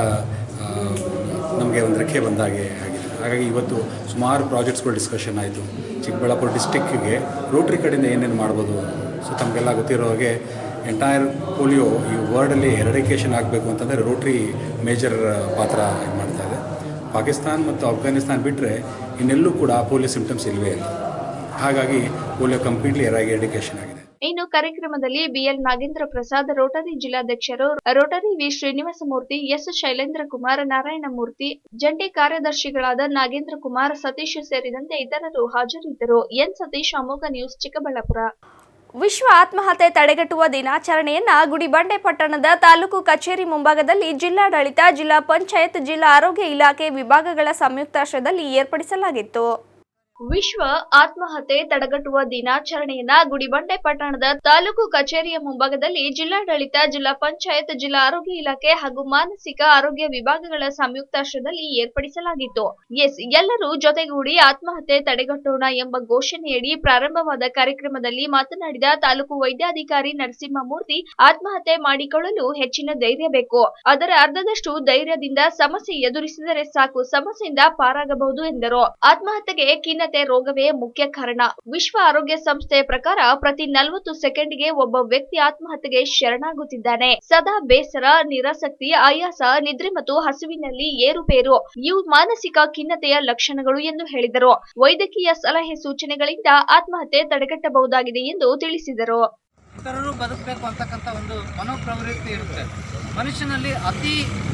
ನಮಗೆ ಒಂದು ರೆಕ್ಕೆ ಬಂದಾಗೆ ಆಗಿದೆ. ಹಾಗಾಗಿ ಇವತ್ತು ಸುಮಾರು ಪ್ರಾಜೆಕ್ಟ್ಸ್ಗಳು ಡಿಸ್ಕಷನ್ ಆಯಿತು. ಚಿಕ್ಕಬಳ್ಳಾಪುರ ಡಿಸ್ಟಿಕ್ಕಿಗೆ ರೋಟ್ರಿ ಕಡೆಯಿಂದ ಏನೇನು ಮಾಡ್ಬೋದು. ಸೊ ತಮಗೆಲ್ಲ ಗೊತ್ತಿರೋ ಹಾಗೆ ಎಂಟೈರ್ ಪೋಲಿಯೋ ಈ ವರ್ಲ್ಡಲ್ಲಿ ಎರಡಿಕೇಷನ್ ಆಗಬೇಕು ಅಂತಂದರೆ ರೋಟ್ರಿ ಮೇಜರ್ ಪಾತ್ರ ಇದು ಮಾಡ್ತಾಯಿದೆ. ಪಾಕಿಸ್ತಾನ ಮತ್ತು ಅಫ್ಘಾನಿಸ್ತಾನ ಬಿಟ್ಟರೆ ಇನ್ನೆಲ್ಲೂ ಕೂಡ ಪೋಲಿಯೋ ಸಿಂಪ್ಟಮ್ಸ್ ಇಲ್ಲವೇ ಇಲ್ಲ. ಹಾಗಾಗಿ ಪೋಲಿಯೋ ಕಂಪ್ಲೀಟ್ಲಿ ಎರಾಡಿಕೇಷನ್ ಆಗಿದೆ. ಇನ್ನು ಕಾರ್ಯಕ್ರಮದಲ್ಲಿ ಬಿಎಲ್ ನಾಗೇಂದ್ರ ಪ್ರಸಾದ್, ರೋಟರಿ ಜಿಲ್ಲಾಧ್ಯಕ್ಷರು, rotary V Srinivasa Murthy, S Shailendra Kumar, Narayanamurthy, ಜಂಟಿ ಕಾರ್ಯದರ್ಶಿಗಳಾದ ನಾಗೇಂದ್ರ ಕುಮಾರ್, ಸತೀಶ್ ಸೇರಿದಂತೆ ಇತರರು ಹಾಜರಿದ್ದರು. ಎನ್ ಸತೀಶ್, ಅಮೋಘ ನ್ಯೂಸ್, ಚಿಕ್ಕಬಳ್ಳಾಪುರ. ವಿಶ್ವ ಆತ್ಮಹತ್ಯೆ ತಡೆಗಟ್ಟುವ ದಿನಾಚರಣೆಯನ್ನ ಗುಡಿಬಂಡೆ ಪಟ್ಟಣದ ತಾಲೂಕು ಕಚೇರಿ ಮುಂಭಾಗದಲ್ಲಿ ಜಿಲ್ಲಾಡಳಿತ, ಜಿಲ್ಲಾ ಪಂಚಾಯತ್, ಜಿಲ್ಲಾ ಆರೋಗ್ಯ ಇಲಾಖೆ ವಿಭಾಗಗಳ ಸಂಯುಕ್ತಾಶ್ರಯದಲ್ಲಿ ಏರ್ಪಡಿಸಲಾಗಿತ್ತು. ವಿಶ್ವ ಆತ್ಮಹತ್ಯೆ ತಡೆಗಟ್ಟುವ ದಿನಾಚರಣೆಯನ್ನ ಗುಡಿಬಂಡೆ ಪಟ್ಟಣದ ತಾಲೂಕು ಕಚೇರಿಯ ಮುಂಭಾಗದಲ್ಲಿ ಜಿಲ್ಲಾಡಳಿತ, ಜಿಲ್ಲಾ ಪಂಚಾಯತ್, ಜಿಲ್ಲಾ ಆರೋಗ್ಯ ಇಲಾಖೆ ಹಾಗೂ ಮಾನಸಿಕ ಆರೋಗ್ಯ ವಿಭಾಗಗಳ ಸಂಯುಕ್ತಾಶ್ರಯದಲ್ಲಿ ಏರ್ಪಡಿಸಲಾಗಿತ್ತು. ಎಲ್ಲರೂ ಜೊತೆಗೂಡಿ ಆತ್ಮಹತ್ಯೆ ತಡೆಗಟ್ಟೋಣ ಎಂಬ ಘೋಷಣೆಯಡಿ ಪ್ರಾರಂಭವಾದ ಕಾರ್ಯಕ್ರಮದಲ್ಲಿ ಮಾತನಾಡಿದ ತಾಲೂಕು ವೈದ್ಯಾಧಿಕಾರಿ ನರಸಿಂಹಮೂರ್ತಿ, ಆತ್ಮಹತ್ಯೆ ಮಾಡಿಕೊಳ್ಳಲು ಹೆಚ್ಚಿನ ಧೈರ್ಯ ಬೇಕು. ಅದರ ಅರ್ಧದಷ್ಟು ಧೈರ್ಯದಿಂದ ಸಮಸ್ಯೆ ಎದುರಿಸಿದರೆ ಸಾಕು, ಸಮಸ್ಯೆಯಿಂದ ಪಾರಾಗಬಹುದು ಎಂದರು. ಆತ್ಮಹತ್ಯೆಗೆ ಖಿನ್ನತೆ ರೋಗವೇ ಮುಖ್ಯ ಕಾರಣ. ವಿಶ್ವ ಆರೋಗ್ಯ ಸಂಸ್ಥೆಯ ಪ್ರಕಾರ ಪ್ರತಿ 40 ಸೆಕೆಂಡ್ಗೆ ಒಬ್ಬ ವ್ಯಕ್ತಿ ಆತ್ಮಹತ್ಯೆಗೆ ಶರಣಾಗುತ್ತಿದ್ದಾನೆ. ಸದಾ ಬೇಸರ, ನಿರಾಸಕ್ತಿ, ಆಯಾಸ, ನಿದ್ರೆ ಮತ್ತು ಹಸುವಿನಲ್ಲಿ ಏರುಪೇರು ಇವು ಮಾನಸಿಕ ಖಿನ್ನತೆಯ ಲಕ್ಷಣಗಳು ಎಂದು ಹೇಳಿದರು. ವೈದ್ಯಕೀಯ ಸಲಹೆ ಸೂಚನೆಗಳಿಂದ ಆತ್ಮಹತ್ಯೆ ತಡೆಗಟ್ಟಬಹುದಾಗಿದೆ ಎಂದು ತಿಳಿಸಿದರು. ಇತರರು ಬದುಕಬೇಕು ಅಂತಕ್ಕಂಥ ಒಂದು ಮನೋಪ್ರವೃತ್ತಿ ಇರುತ್ತೆ. ಮನುಷ್ಯನಲ್ಲಿ ಅತಿ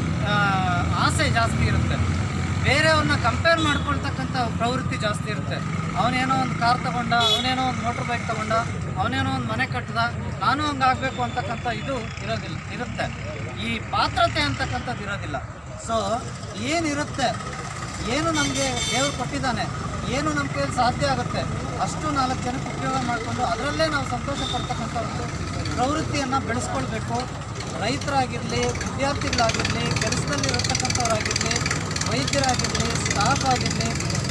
ಆಸೆ ಜಾಸ್ತಿ ಇರುತ್ತೆ. ಬೇರೆಯವ್ರನ್ನ ಕಂಪೇರ್ ಮಾಡ್ಕೊಳ್ತಕ್ಕಂಥ ಪ್ರವೃತ್ತಿ ಜಾಸ್ತಿ ಇರುತ್ತೆ. ಅವನೇನೋ ಒಂದು ಕಾರ್ ತಗೊಂಡ, ಅವನೇನೋ ಒಂದು ಮೋಟ್ರ್ ಬೈಕ್ ತಗೊಂಡ, ಅವನೇನೋ ಒಂದು ಮನೆ ಕಟ್ಟದ, ನಾನು ಹಂಗಾಗಬೇಕು ಅಂತಕ್ಕಂಥ ಇದು ಇರುತ್ತೆ. ಈ ಪಾತ್ರತೆ ಅಂತಕ್ಕಂಥದ್ದು ಇರೋದಿಲ್ಲ. ಸೊ ಏನಿರುತ್ತೆ, ಏನು ನಮಗೆ ದೇವರು ಕೊಟ್ಟಿದ್ದಾನೆ, ಏನು ನಮ್ಮ ಕೈಯಲ್ಲಿ ಸಾಧ್ಯ ಆಗುತ್ತೆ ಅಷ್ಟು 4 ಜನಕ್ಕೆ ಉಪಯೋಗ ಮಾಡಿಕೊಂಡು ಅದರಲ್ಲೇ ನಾವು ಸಂತೋಷ ಪಡ್ತಕ್ಕಂಥ ಒಂದು ಪ್ರವೃತ್ತಿಯನ್ನು ಬೆಳೆಸ್ಕೊಳ್ಬೇಕು. ರೈತರಾಗಿರಲಿ, ವಿದ್ಯಾರ್ಥಿಗಳಾಗಿರಲಿ, ಕೆಲಸದಲ್ಲಿರತಕ್ಕಂಥವ್ರಾಗಿರಲಿ, ವೈದ್ಯರಾಗಿರಲಿ, ಸ್ಟಾಫ್ ಆಗಿರಲಿ,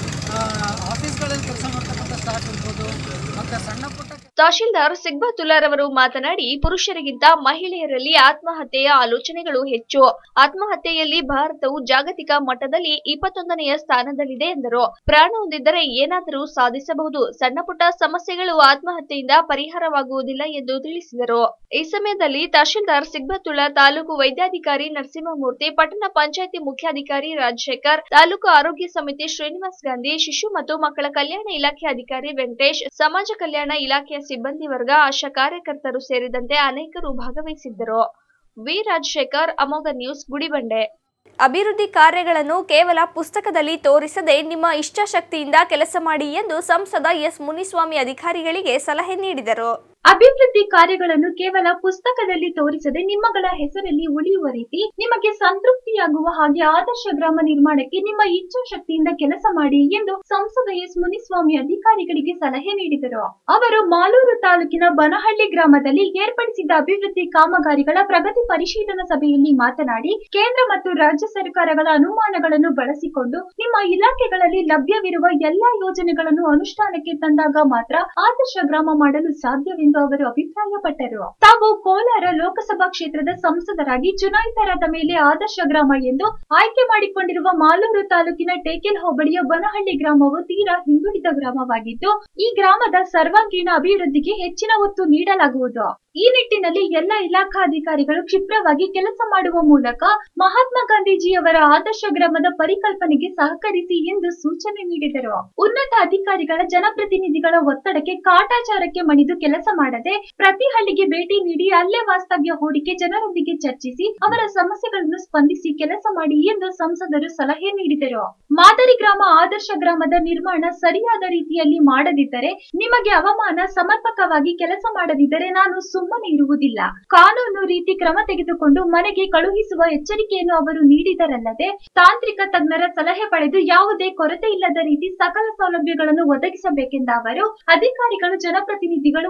ಆಫೀಸ್ಗಳಲ್ಲಿ ಕೆಲಸ ಮಾಡ್ತಕ್ಕಂಥ ಸ್ಟಾಫ್ ಇರ್ಬೋದು, ಮತ್ತು ಸಣ್ಣ ಪುಟ್ಟ ತಹಶೀಲ್ದಾರ್ ಸಿಗ್ಬಾತುಲ್ಲಾ ರವರು ಮಾತನಾಡಿ, ಪುರುಷರಿಗಿಂತ ಮಹಿಳೆಯರಲ್ಲಿ ಆತ್ಮಹತ್ಯೆಯ ಆಲೋಚನೆಗಳು ಹೆಚ್ಚು. ಆತ್ಮಹತ್ಯೆಯಲ್ಲಿ ಭಾರತವು ಜಾಗತಿಕ ಮಟ್ಟದಲ್ಲಿ 21ನೆಯ ಸ್ಥಾನದಲ್ಲಿದೆ ಎಂದರು. ಪ್ರಾಣ ಹೊಂದಿದ್ದರೆ ಏನಾದರೂ ಸಾಧಿಸಬಹುದು. ಸಣ್ಣ ಪುಟ್ಟ ಸಮಸ್ಯೆಗಳು ಆತ್ಮಹತ್ಯೆಯಿಂದ ಪರಿಹಾರವಾಗುವುದಿಲ್ಲ ಎಂದು ತಿಳಿಸಿದರು. ಈ ಸಮಯದಲ್ಲಿ ತಹಶೀಲ್ದಾರ್ ಸಿಗ್ಬಾತುಲ್ಲಾ, ತಾಲೂಕು ವೈದ್ಯಾಧಿಕಾರಿ ನರಸಿಂಹಮೂರ್ತಿ, ಪಟ್ಟಣ ಪಂಚಾಯಿತಿ ಮುಖ್ಯಾಧಿಕಾರಿ ರಾಜಶೇಖರ್, ತಾಲೂಕು ಆರೋಗ್ಯ ಸಮಿತಿ ಶ್ರೀನಿವಾಸ್ ಗಾಂಧಿ, ಶಿಶು ಮತ್ತು ಮಕ್ಕಳ ಕಲ್ಯಾಣ ಇಲಾಖೆ ಅಧಿಕಾರಿ ವೆಂಕಟೇಶ್, ಸಮಾಜ ಕಲ್ಯಾಣ ಇಲಾಖೆಯ ಸಿಬ್ಬಂದಿ ವರ್ಗ, ಆಶಾ ಕಾರ್ಯಕರ್ತರು ಸೇರಿದಂತೆ ಅನೇಕರು ಭಾಗವಹಿಸಿದ್ದರು. ವಿ ರಾಜಶೇಖರ್, ಅಮೋಘ ನ್ಯೂಸ್, ಗುಡಿಬಂಡೆ. ಅಭಿವೃದ್ಧಿ ಕಾರ್ಯಗಳನ್ನು ಕೇವಲ ಪುಸ್ತಕದಲ್ಲಿ ತೋರಿಸದೆ ನಿಮ್ಮ ಇಚ್ಛಾಶಕ್ತಿಯಿಂದ ಕೆಲಸ ಮಾಡಿ ಎಂದು ಸಂಸದ ಎಸ್ ಮುನಿಸ್ವಾಮಿ ಅಧಿಕಾರಿಗಳಿಗೆ ಸಲಹೆ ನೀಡಿದರು. ಅಭಿವೃದ್ಧಿ ಕಾರ್ಯಗಳನ್ನು ಕೇವಲ ಪುಸ್ತಕದಲ್ಲಿ ತೋರಿಸದೆ ನಿಮ್ಮಗಳ ಹೆಸರಲ್ಲಿ ಉಳಿಯುವ ರೀತಿ ನಿಮಗೆ ಸಂತೃಪ್ತಿಯಾಗುವ ಹಾಗೆ ಆದರ್ಶ ಗ್ರಾಮ ನಿರ್ಮಾಣಕ್ಕೆ ನಿಮ್ಮ ಇಚ್ಛಾಶಕ್ತಿಯಿಂದ ಕೆಲಸ ಮಾಡಿ ಎಂದು ಸಂಸದ ಎಸ್ ಮುನಿಸ್ವಾಮಿ ಅಧಿಕಾರಿಗಳಿಗೆ ಸಲಹೆ ನೀಡಿದರು. ಅವರು ಮಾಲೂರು ತಾಲೂಕಿನ ಬನಹಳ್ಳಿ ಗ್ರಾಮದಲ್ಲಿ ಏರ್ಪಡಿಸಿದ್ದ ಅಭಿವೃದ್ಧಿ ಕಾಮಗಾರಿಗಳ ಪ್ರಗತಿ ಪರಿಶೀಲನಾ ಸಭೆಯಲ್ಲಿ ಮಾತನಾಡಿ, ಕೇಂದ್ರ ಮತ್ತು ರಾಜ್ಯ ಸರ್ಕಾರಗಳ ಅನುಮಾನಗಳನ್ನು ಬಳಸಿಕೊಂಡು ನಿಮ್ಮ ಇಲಾಖೆಗಳಲ್ಲಿ ಲಭ್ಯವಿರುವ ಎಲ್ಲಾ ಯೋಜನೆಗಳನ್ನು ಅನುಷ್ಠಾನಕ್ಕೆ ತಂದಾಗ ಮಾತ್ರ ಆದರ್ಶ ಗ್ರಾಮ ಮಾಡಲು ಸಾಧ್ಯವೆಂದು ಅವರು ಅಭಿಪ್ರಾಯಪಟ್ಟರು. ತಾವು ಕೋಲಾರ ಲೋಕಸಭಾ ಕ್ಷೇತ್ರದ ಸಂಸದರಾಗಿ ಚುನಾಯಿತರಾದ ಮೇಲೆ ಆದರ್ಶ ಗ್ರಾಮ ಎಂದು ಆಯ್ಕೆ ಮಾಡಿಕೊಂಡಿರುವ ಮಾಲೂರು ತಾಲೂಕಿನ ಟೇಕೆಲ್ ಹೋಬಳಿಯ ಬನಹಳ್ಳಿ ಗ್ರಾಮವು ತೀರಾ ಹಿಂದುಳಿದ ಗ್ರಾಮವಾಗಿದ್ದು, ಈ ಗ್ರಾಮದ ಸರ್ವಾಂಗೀಣ ಅಭಿವೃದ್ಧಿಗೆ ಹೆಚ್ಚಿನ ಒತ್ತು ನೀಡಲಾಗುವುದು. ಈ ನಿಟ್ಟಿನಲ್ಲಿ ಎಲ್ಲ ಇಲಾಖಾಧಿಕಾರಿಗಳು ಕ್ಷಿಪ್ರವಾಗಿ ಕೆಲಸ ಮಾಡುವ ಮೂಲಕ ಮಹಾತ್ಮ ಗಾಂಧೀಜಿಯವರ ಆದರ್ಶ ಗ್ರಾಮದ ಪರಿಕಲ್ಪನೆಗೆ ಸಹಕರಿಸಿ ಎಂದು ಸೂಚನೆ ನೀಡಿದರು. ಉನ್ನತ ಅಧಿಕಾರಿಗಳ ಜನಪ್ರತಿನಿಧಿಗಳ ಒತ್ತಡಕ್ಕೆ ಕಾಟಾಚಾರಕ್ಕೆ ಮಣಿದು ಕೆಲಸ ಮಾಡದೆ ಪ್ರತಿ ಹಳ್ಳಿಗೆ ಭೇಟಿ ನೀಡಿ ಅಲ್ಲೇ ವಾಸ್ತವ್ಯ ಹೂಡಿಕೆ ಜನರೊಂದಿಗೆ ಚರ್ಚಿಸಿ ಅವರ ಸಮಸ್ಯೆಗಳನ್ನು ಸ್ಪಂದಿಸಿ ಕೆಲಸ ಮಾಡಿ ಎಂದು ಸಂಸದರು ಸಲಹೆ ನೀಡಿದರು. ಮಾದರಿ ಗ್ರಾಮ ಆದರ್ಶ ಗ್ರಾಮದ ನಿರ್ಮಾಣ ಸರಿಯಾದ ರೀತಿಯಲ್ಲಿ ಮಾಡದಿದ್ದರೆ, ನಿಮಗೆ ಅವಮಾನ, ಸಮರ್ಪಕವಾಗಿ ಕೆಲಸ ಮಾಡದಿದ್ದರೆ ನಾನು ಸುಮ್ಮನೆ ಇರುವುದಿಲ್ಲ. ಕಾನೂನು ರೀತಿ ಕ್ರಮ ತೆಗೆದುಕೊಂಡು ಮನೆಗೆ ಕಳುಹಿಸುವ ಎಚ್ಚರಿಕೆಯನ್ನು ಅವರು ನೀಡಿದರಲ್ಲದೆ, ತಾಂತ್ರಿಕ ತಜ್ಞರ ಸಲಹೆ ಪಡೆದು ಯಾವುದೇ ಕೊರತೆ ಇಲ್ಲದ ರೀತಿ ಸಕಲ ಸೌಲಭ್ಯಗಳನ್ನು ಒದಗಿಸಬೇಕೆಂದ ಅವರು, ಅಧಿಕಾರಿಗಳು ಜನಪ್ರತಿನಿಧಿಗಳು ಒಟ್ಟಿಗೆ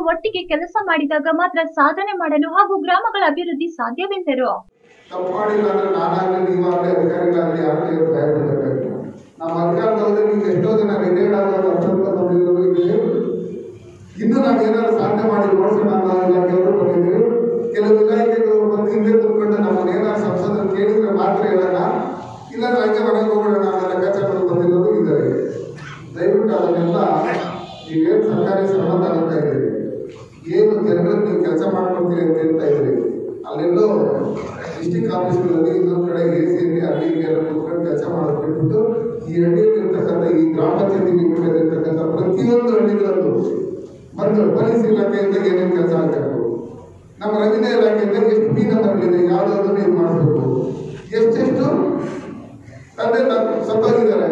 ಕೆಲಸ ಮಾಡಿದಾಗ ಮಾತ್ರ ಸಾಧನೆ ಮಾಡಲು ಹಾಗೂ ಗ್ರಾಮಗಳ ಅಭಿವೃದ್ಧಿ ಸಾಧ್ಯವೆಂದರು. ತಪ್ಪು ಮಾಡಿಲ್ಲ ಅಂದ್ರೆ ನಾನಾಗಲಿ ನೀವಾಗಲಿ ಅಧಿಕಾರಿಗಳಾಗಲಿ ಯಾರು ಭಯಪಡಬೇಕಾಗಿಲ್ಲ. ನಮ್ಮ ಅಧಿಕಾರದಲ್ಲಿ ನೀವು ಎಷ್ಟೋ ಜನ ರಿಟೈರ್ಡ್ ಆದಾಗ ಇದೆ. ಇನ್ನು ನಾವೇನಾದ್ರು ಸಾಧನೆ ಮಾಡಿ ನೋಡ್ಸೋಣ ಅನ್ನೋ ಇಲಾಖೆಯವರು ಬಂದಿದ್ದೀವಿ. ಕೆಲವು ಇಲಾಖೆಗಳು ಬಂದು ಹಿಂದೆ ಕೂತ್ಕೊಂಡು ನಮ್ಮನ್ನೇನಾದ್ರು ಸಂಸದರು ಕೇಳಿದ್ರೆ ಮಾತ್ರ ಹೇಳೋಣ, ಇಲ್ಲ ಹಾಗೆ ಹೊರಗೆ ಹೋಗೋಣ ಅನ್ನೋ ಲೆಕ್ಕಾಚಾರಗಳು ಬಂದಿರೋರು ಇದ್ದಾರೆ. ದಯವಿಟ್ಟು ಅದನ್ನೆಲ್ಲ ನೀವೇನು ಸರ್ಕಾರಿ ಸಂಬಂಧ ಆಗ್ತಾ ಇದ್ದೀರಿ, ಏನು ಜನಗಳಿಗೆ ನೀವು ಕೆಲಸ ಮಾಡ್ಕೊಡ್ತೀರಿ ಅಂತ ಹೇಳ್ತಾ ಇದ್ದೀರಿ, ಅಲ್ಲೆಲ್ಲೋ ಡಿಸ್ಟಿಕ್ ಆಫೀಸ್ಗಳಲ್ಲಿ ಇನ್ನೊಂದು ಕಡೆ ಎಸಿಯಲ್ಲಿ ಹಳ್ಳಿಗೆಲ್ಲ ಕೂತ್ಕೊಂಡು ಕೆಲಸ ಮಾಡೋದು ಬಿಟ್ಬಿಟ್ಟು ಈ ಹಳ್ಳಿಯಲ್ಲಿರ್ತಕ್ಕಂಥ ಈ ಗ್ರಾಮ ಪಂಚಾಯತಿ ಇರ್ತಕ್ಕಂಥ ಪ್ರತಿಯೊಂದು ಹಳ್ಳಿಗಳಲ್ಲೂ ಬಂದು ಪೊಲೀಸ್ ಇಲಾಖೆಯಿಂದ ಏನೇನು ಕೆಲಸ ಆಗಬೇಕು, ನಮ್ಮ ರೆವಿನ್ಯೂ ಇಲಾಖೆಯಿಂದ ಎಷ್ಟು ಬಿ ನಂಬರ್ಗಳಿದೆ ಯಾವುದಾದ್ರು ಇದು ಮಾಡಬೇಕು, ಎಷ್ಟೆಷ್ಟು ತಂದೆ ಸತ್ತೋಗಿದ್ದಾರೆ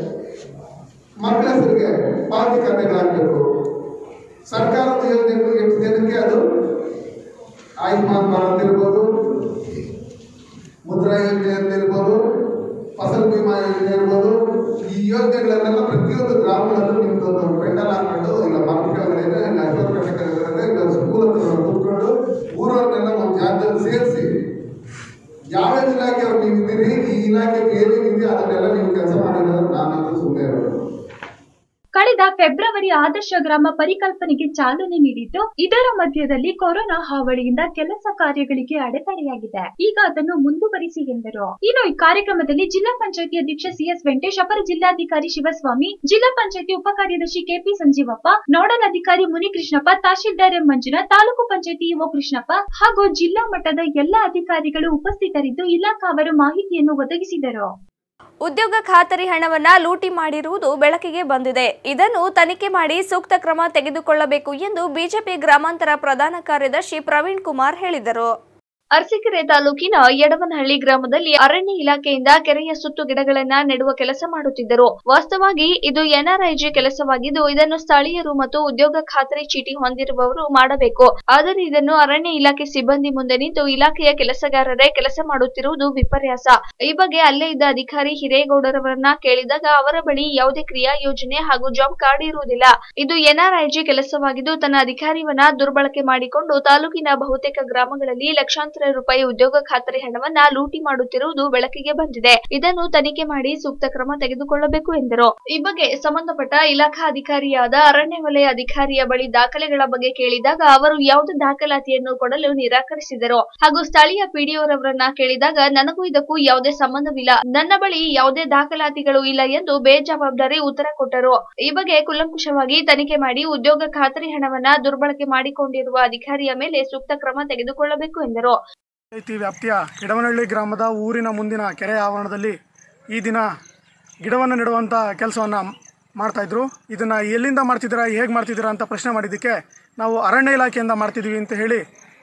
ಮಕ್ಕಳ ಹೆಸರಿಗೆ ಪಾವತಿ ಖಾತೆಗಳಾಗಬೇಕು, ಸರ್ಕಾರದ ಯೋಜನೆಗಳು ಎಷ್ಟು ಜನಕ್ಕೆ ಅದು ಆಯುಷ್ಮಾನ್ ಭಾರತ್ ಇರ್ಬೋದು, ಮುದ್ರಾ ಯೋಜನೆ ಇರ್ಬೋದು, ಫಸಲ್ ಬಿಮಾ ಯೋಜನೆ ಇರ್ಬೋದು, ಈ ಯೋಜನೆಗಳನ್ನೆಲ್ಲ ಪ್ರತಿಯೊಂದು ಗ್ರಾಮಗಳಲ್ಲೂ ನಿಮ್ದೊಂದು ಪೆಂಡಲ್ ಹಾಕೊಂಡು ಇಲ್ಲ ಮಾರ್ಕೆಟ್ಗಳೇ ಇಲ್ಲ ಸ್ಕೂಲ್ ಹತ್ರ ಕೂತ್ಕೊಂಡು ಊರವ್ರನ್ನೆಲ್ಲ ಒಂದು ಜಾಗದಲ್ಲಿ ಸೇರಿಸಿ ಯಾವ್ಯಾವ ಇಲಾಖೆಯವ್ರು ನೀವು ಇದ್ದೀರಿ, ಈ ಇಲಾಖೆಗೆ ಏನೇನಿದೆ ಅದನ್ನೆಲ್ಲ ನೀವು ಕೆಲಸ ಮಾಡಿರೋದು ನಾನಂತೂ ಸುಮ್ಮನೆ ಇರೋದು. ಕಳೆದ ಫೆಬ್ರವರಿ ಆದರ್ಶ ಗ್ರಾಮ ಪರಿಕಲ್ಪನೆಗೆ ಚಾಲನೆ ನೀಡಿದ್ದು, ಇದರ ಮಧ್ಯದಲ್ಲಿ ಕೊರೋನಾ ಹಾವಳಿಯಿಂದ ಕೆಲಸ ಕಾರ್ಯಗಳಿಗೆ ಅಡೆತಡೆಯಾಗಿದೆ. ಈಗ ಅದನ್ನು ಮುಂದುವರಿಸಿ ಎಂದರು. ಇನ್ನು ಈ ಕಾರ್ಯಕ್ರಮದಲ್ಲಿ ಜಿಲ್ಲಾ ಪಂಚಾಯತಿ ಅಧ್ಯಕ್ಷ ಸಿಎಸ್ ವೆಂಕಟೇಶ್, ಅಪರ ಜಿಲ್ಲಾಧಿಕಾರಿ ಶಿವಸ್ವಾಮಿ, ಜಿಲ್ಲಾ ಪಂಚಾಯತಿ ಉಪಕಾರ್ಯದರ್ಶಿ ಕೆಪಿ ಸಂಜೀವಪ್ಪ, ನೋಡಲ್ ಅಧಿಕಾರಿ ಮುನಿಕೃಷ್ಣಪ್ಪ, ತಹಶೀಲ್ದಾರ್ ಎಂ ಮಂಜುನಾಥ್, ತಾಲೂಕು ಪಂಚಾಯತಿ ಇಒ ಕೃಷ್ಣಪ್ಪ ಹಾಗೂ ಜಿಲ್ಲಾ ಮಟ್ಟದ ಎಲ್ಲಾ ಅಧಿಕಾರಿಗಳು ಉಪಸ್ಥಿತರಿದ್ದು ಇಲಾಖಾ ಅವರು ಮಾಹಿತಿಯನ್ನು ಒದಗಿಸಿದರು. ಉದ್ಯೋಗ ಖಾತರಿ ಹಣವನ್ನ ಲೂಟಿ ಮಾಡಿರುವುದು ಬೆಳಕಿಗೆ ಬಂದಿದೆ. ಇದನ್ನು ತನಿಖೆ ಮಾಡಿ ಸೂಕ್ತ ಕ್ರಮ ತೆಗೆದುಕೊಳ್ಳಬೇಕು ಎಂದು ಬಿಜೆಪಿ ಗ್ರಾಮಾಂತರ ಪ್ರಧಾನ ಕಾರ್ಯದರ್ಶಿ ಪ್ರವೀಣ್ ಕುಮಾರ್ ಹೇಳಿದರು. ಅರಸೀಕೆರೆ ತಾಲೂಕಿನ ಯಡವನಹಳ್ಳಿ ಗ್ರಾಮದಲ್ಲಿ ಅರಣ್ಯ ಇಲಾಖೆಯಿಂದ ಕೆರೆಯ ಸುತ್ತು ಗಿಡಗಳನ್ನ ನೆಡುವ ಕೆಲಸ ಮಾಡುತ್ತಿದ್ದರು. ವಾಸ್ತವವಾಗಿ ಇದು ಎನ್ಆರ್ಐಜಿ ಕೆಲಸವಾಗಿದ್ದು, ಇದನ್ನು ಸ್ಥಳೀಯರು ಮತ್ತು ಉದ್ಯೋಗ ಖಾತರಿ ಚೀಟಿ ಹೊಂದಿರುವವರು ಮಾಡಬೇಕು. ಆದರೆ ಇದನ್ನು ಅರಣ್ಯ ಇಲಾಖೆ ಸಿಬ್ಬಂದಿ ಮುಂದೆ ನಿಂತು ಇಲಾಖೆಯ ಕೆಲಸಗಾರರೇ ಕೆಲಸ ಮಾಡುತ್ತಿರುವುದು ವಿಪರ್ಯಾಸ. ಈ ಬಗ್ಗೆ ಅಲ್ಲೇ ಇದ್ದ ಅಧಿಕಾರಿ ಹಿರೇಗೌಡರವರನ್ನ ಕೇಳಿದಾಗ ಅವರ ಬಳಿ ಯಾವುದೇ ಕ್ರಿಯಾ ಯೋಜನೆ ಹಾಗೂ ಜಾಬ್ ಕಾರ್ಡ್ ಇರುವುದಿಲ್ಲ. ಇದು ಎನ್ಆರ್ಐಜಿ ಕೆಲಸವಾಗಿದ್ದು, ತನ್ನ ಅಧಿಕಾರಿಯನ್ನ ದುರ್ಬಳಕೆ ಮಾಡಿಕೊಂಡು ತಾಲೂಕಿನ ಬಹುತೇಕ ಗ್ರಾಮಗಳಲ್ಲಿ ಲಕ್ಷಾಂತರ ರೂಪಾಯಿ ಉದ್ಯೋಗ ಖಾತರಿ ಹಣವನ್ನ ಲೂಟಿ ಮಾಡುತ್ತಿರುವುದು ಬೆಳಕಿಗೆ ಬಂದಿದೆ. ಇದನ್ನು ತನಿಖೆ ಮಾಡಿ ಸೂಕ್ತ ಕ್ರಮ ತೆಗೆದುಕೊಳ್ಳಬೇಕು ಎಂದರು. ಈ ಬಗ್ಗೆ ಸಂಬಂಧಪಟ್ಟ ಇಲಾಖಾ ಅಧಿಕಾರಿಯಾದ ಅರಣ್ಯ ವಲಯ ಅಧಿಕಾರಿಯ ಬಳಿ ದಾಖಲೆಗಳ ಬಗ್ಗೆ ಕೇಳಿದಾಗ ಅವರು ಯಾವುದೇ ದಾಖಲಾತಿಯನ್ನು ಕೊಡಲು ನಿರಾಕರಿಸಿದರು. ಹಾಗೂ ಸ್ಥಳೀಯ ಪಿಡಿಒರವರನ್ನ ಕೇಳಿದಾಗ ನನಗೂ ಇದಕ್ಕೂ ಯಾವುದೇ ಸಂಬಂಧವಿಲ್ಲ, ನನ್ನ ಬಳಿ ಯಾವುದೇ ದಾಖಲಾತಿಗಳು ಇಲ್ಲ ಎಂದು ಬೇಜವಾಬ್ದಾರಿ ಉತ್ತರ ಕೊಟ್ಟರು. ಈ ಬಗ್ಗೆ ಕೂಲಂಕುಷವಾಗಿ ತನಿಖೆ ಮಾಡಿ ಉದ್ಯೋಗ ಖಾತರಿ ಹಣವನ್ನ ದುರ್ಬಳಕೆ ಮಾಡಿಕೊಂಡಿರುವ ಅಧಿಕಾರಿಯ ಮೇಲೆ ಸೂಕ್ತ ಕ್ರಮ ತೆಗೆದುಕೊಳ್ಳಬೇಕು ಎಂದರು. ವ್ಯಾಪ್ತಿಯ ಯಡವನಹಳ್ಳಿ ಗ್ರಾಮದ ಊರಿನ ಮುಂದಿನ ಕೆರೆ ಆವರಣದಲ್ಲಿ ಈ ದಿನ ಗಿಡವನ್ನು ನೆಡುವಂಥ ಕೆಲಸವನ್ನು ಮಾಡ್ತಾಯಿದ್ರು. ಇದನ್ನು ಎಲ್ಲಿಂದ ಮಾಡ್ತಿದ್ದೀರಾ, ಹೇಗೆ ಮಾಡ್ತಿದ್ದೀರಾ ಅಂತ ಪ್ರಶ್ನೆ ಮಾಡಿದ್ದಕ್ಕೆ ನಾವು ಅರಣ್ಯ ಇಲಾಖೆಯಿಂದ ಮಾಡ್ತಿದ್ದೀವಿ ಅಂತ ಹೇಳಿ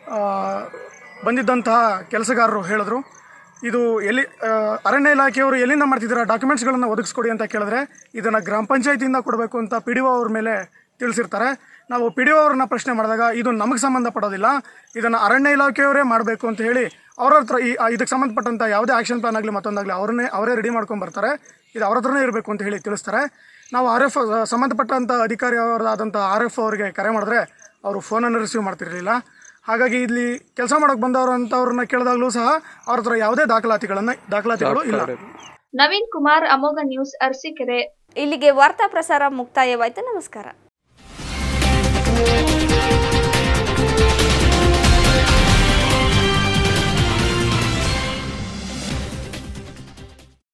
ಬಂದಿದ್ದಂತಹ ಕೆಲಸಗಾರರು ಹೇಳಿದ್ರು. ಇದು ಅರಣ್ಯ ಇಲಾಖೆಯವರು ಎಲ್ಲಿಂದ ಮಾಡ್ತಿದ್ದೀರಾ, ಡಾಕ್ಯುಮೆಂಟ್ಸ್ಗಳನ್ನು ಒದಗಿಸ್ಕೊಡಿ ಅಂತ ಕೇಳಿದ್ರೆ ಇದನ್ನು ಗ್ರಾಮ ಪಂಚಾಯತಿಯಿಂದ ಕೊಡಬೇಕು ಅಂತ PDO ಅವ್ರ ಮೇಲೆ ತಿಳಿಸಿರ್ತಾರೆ. ನಾವು PDO ಅವ್ರನ್ನ ಪ್ರಶ್ನೆ ಮಾಡಿದಾಗ ಇದು ನಮಗೆ ಸಂಬಂಧಪಡೋದಿಲ್ಲ, ಇದನ್ನು ಅರಣ್ಯ ಇಲಾಖೆಯವರೇ ಮಾಡಬೇಕು ಅಂತ ಹೇಳಿ ಅವ್ರ ಹತ್ರ ಇದಕ್ಕೆ ಸಂಬಂಧಪಟ್ಟಂಥ ಯಾವುದೇ ಆ್ಯಕ್ಷನ್ ಪ್ಲಾನ್ ಆಗಲಿ ಮತ್ತೊಂದಾಗಲಿ ಅವರೇ ರೆಡಿ ಮಾಡ್ಕೊಂಬರ್ತಾರೆ, ಇದು ಅವ್ರ ಹತ್ರನೇ ಇರಬೇಕು ಅಂತ ಹೇಳಿ ತಿಳಿಸ್ತಾರೆ. ನಾವು RF ಸಂಬಂಧಪಟ್ಟಂಥ ಅಧಿಕಾರಿ ಅವರಾದಂಥ RF ಅವರಿಗೆ ಕರೆ ಮಾಡಿದ್ರೆ ಅವರು ಫೋನನ್ನು ರಿಸೀವ್ ಮಾಡ್ತಿರಲಿಲ್ಲ. ಹಾಗಾಗಿ ಇಲ್ಲಿ ಕೆಲಸ ಮಾಡೋಕ್ಕೆ ಬಂದವರು ಅಂತವ್ರನ್ನ ಕೇಳಿದಾಗಲೂ ಸಹ ಅವ್ರ ಹತ್ರ ಯಾವುದೇ ದಾಖಲಾತಿಗಳು ಇಲ್ಲ. ನವೀನ್ ಕುಮಾರ್, ಅಮೋಘ ನ್ಯೂಸ್, ಅರಸೀಕೆರೆ. ಇಲ್ಲಿಗೆ ವಾರ್ತಾ ಪ್ರಸಾರ ಮುಕ್ತಾಯವಾಯಿತು. ನಮಸ್ಕಾರ.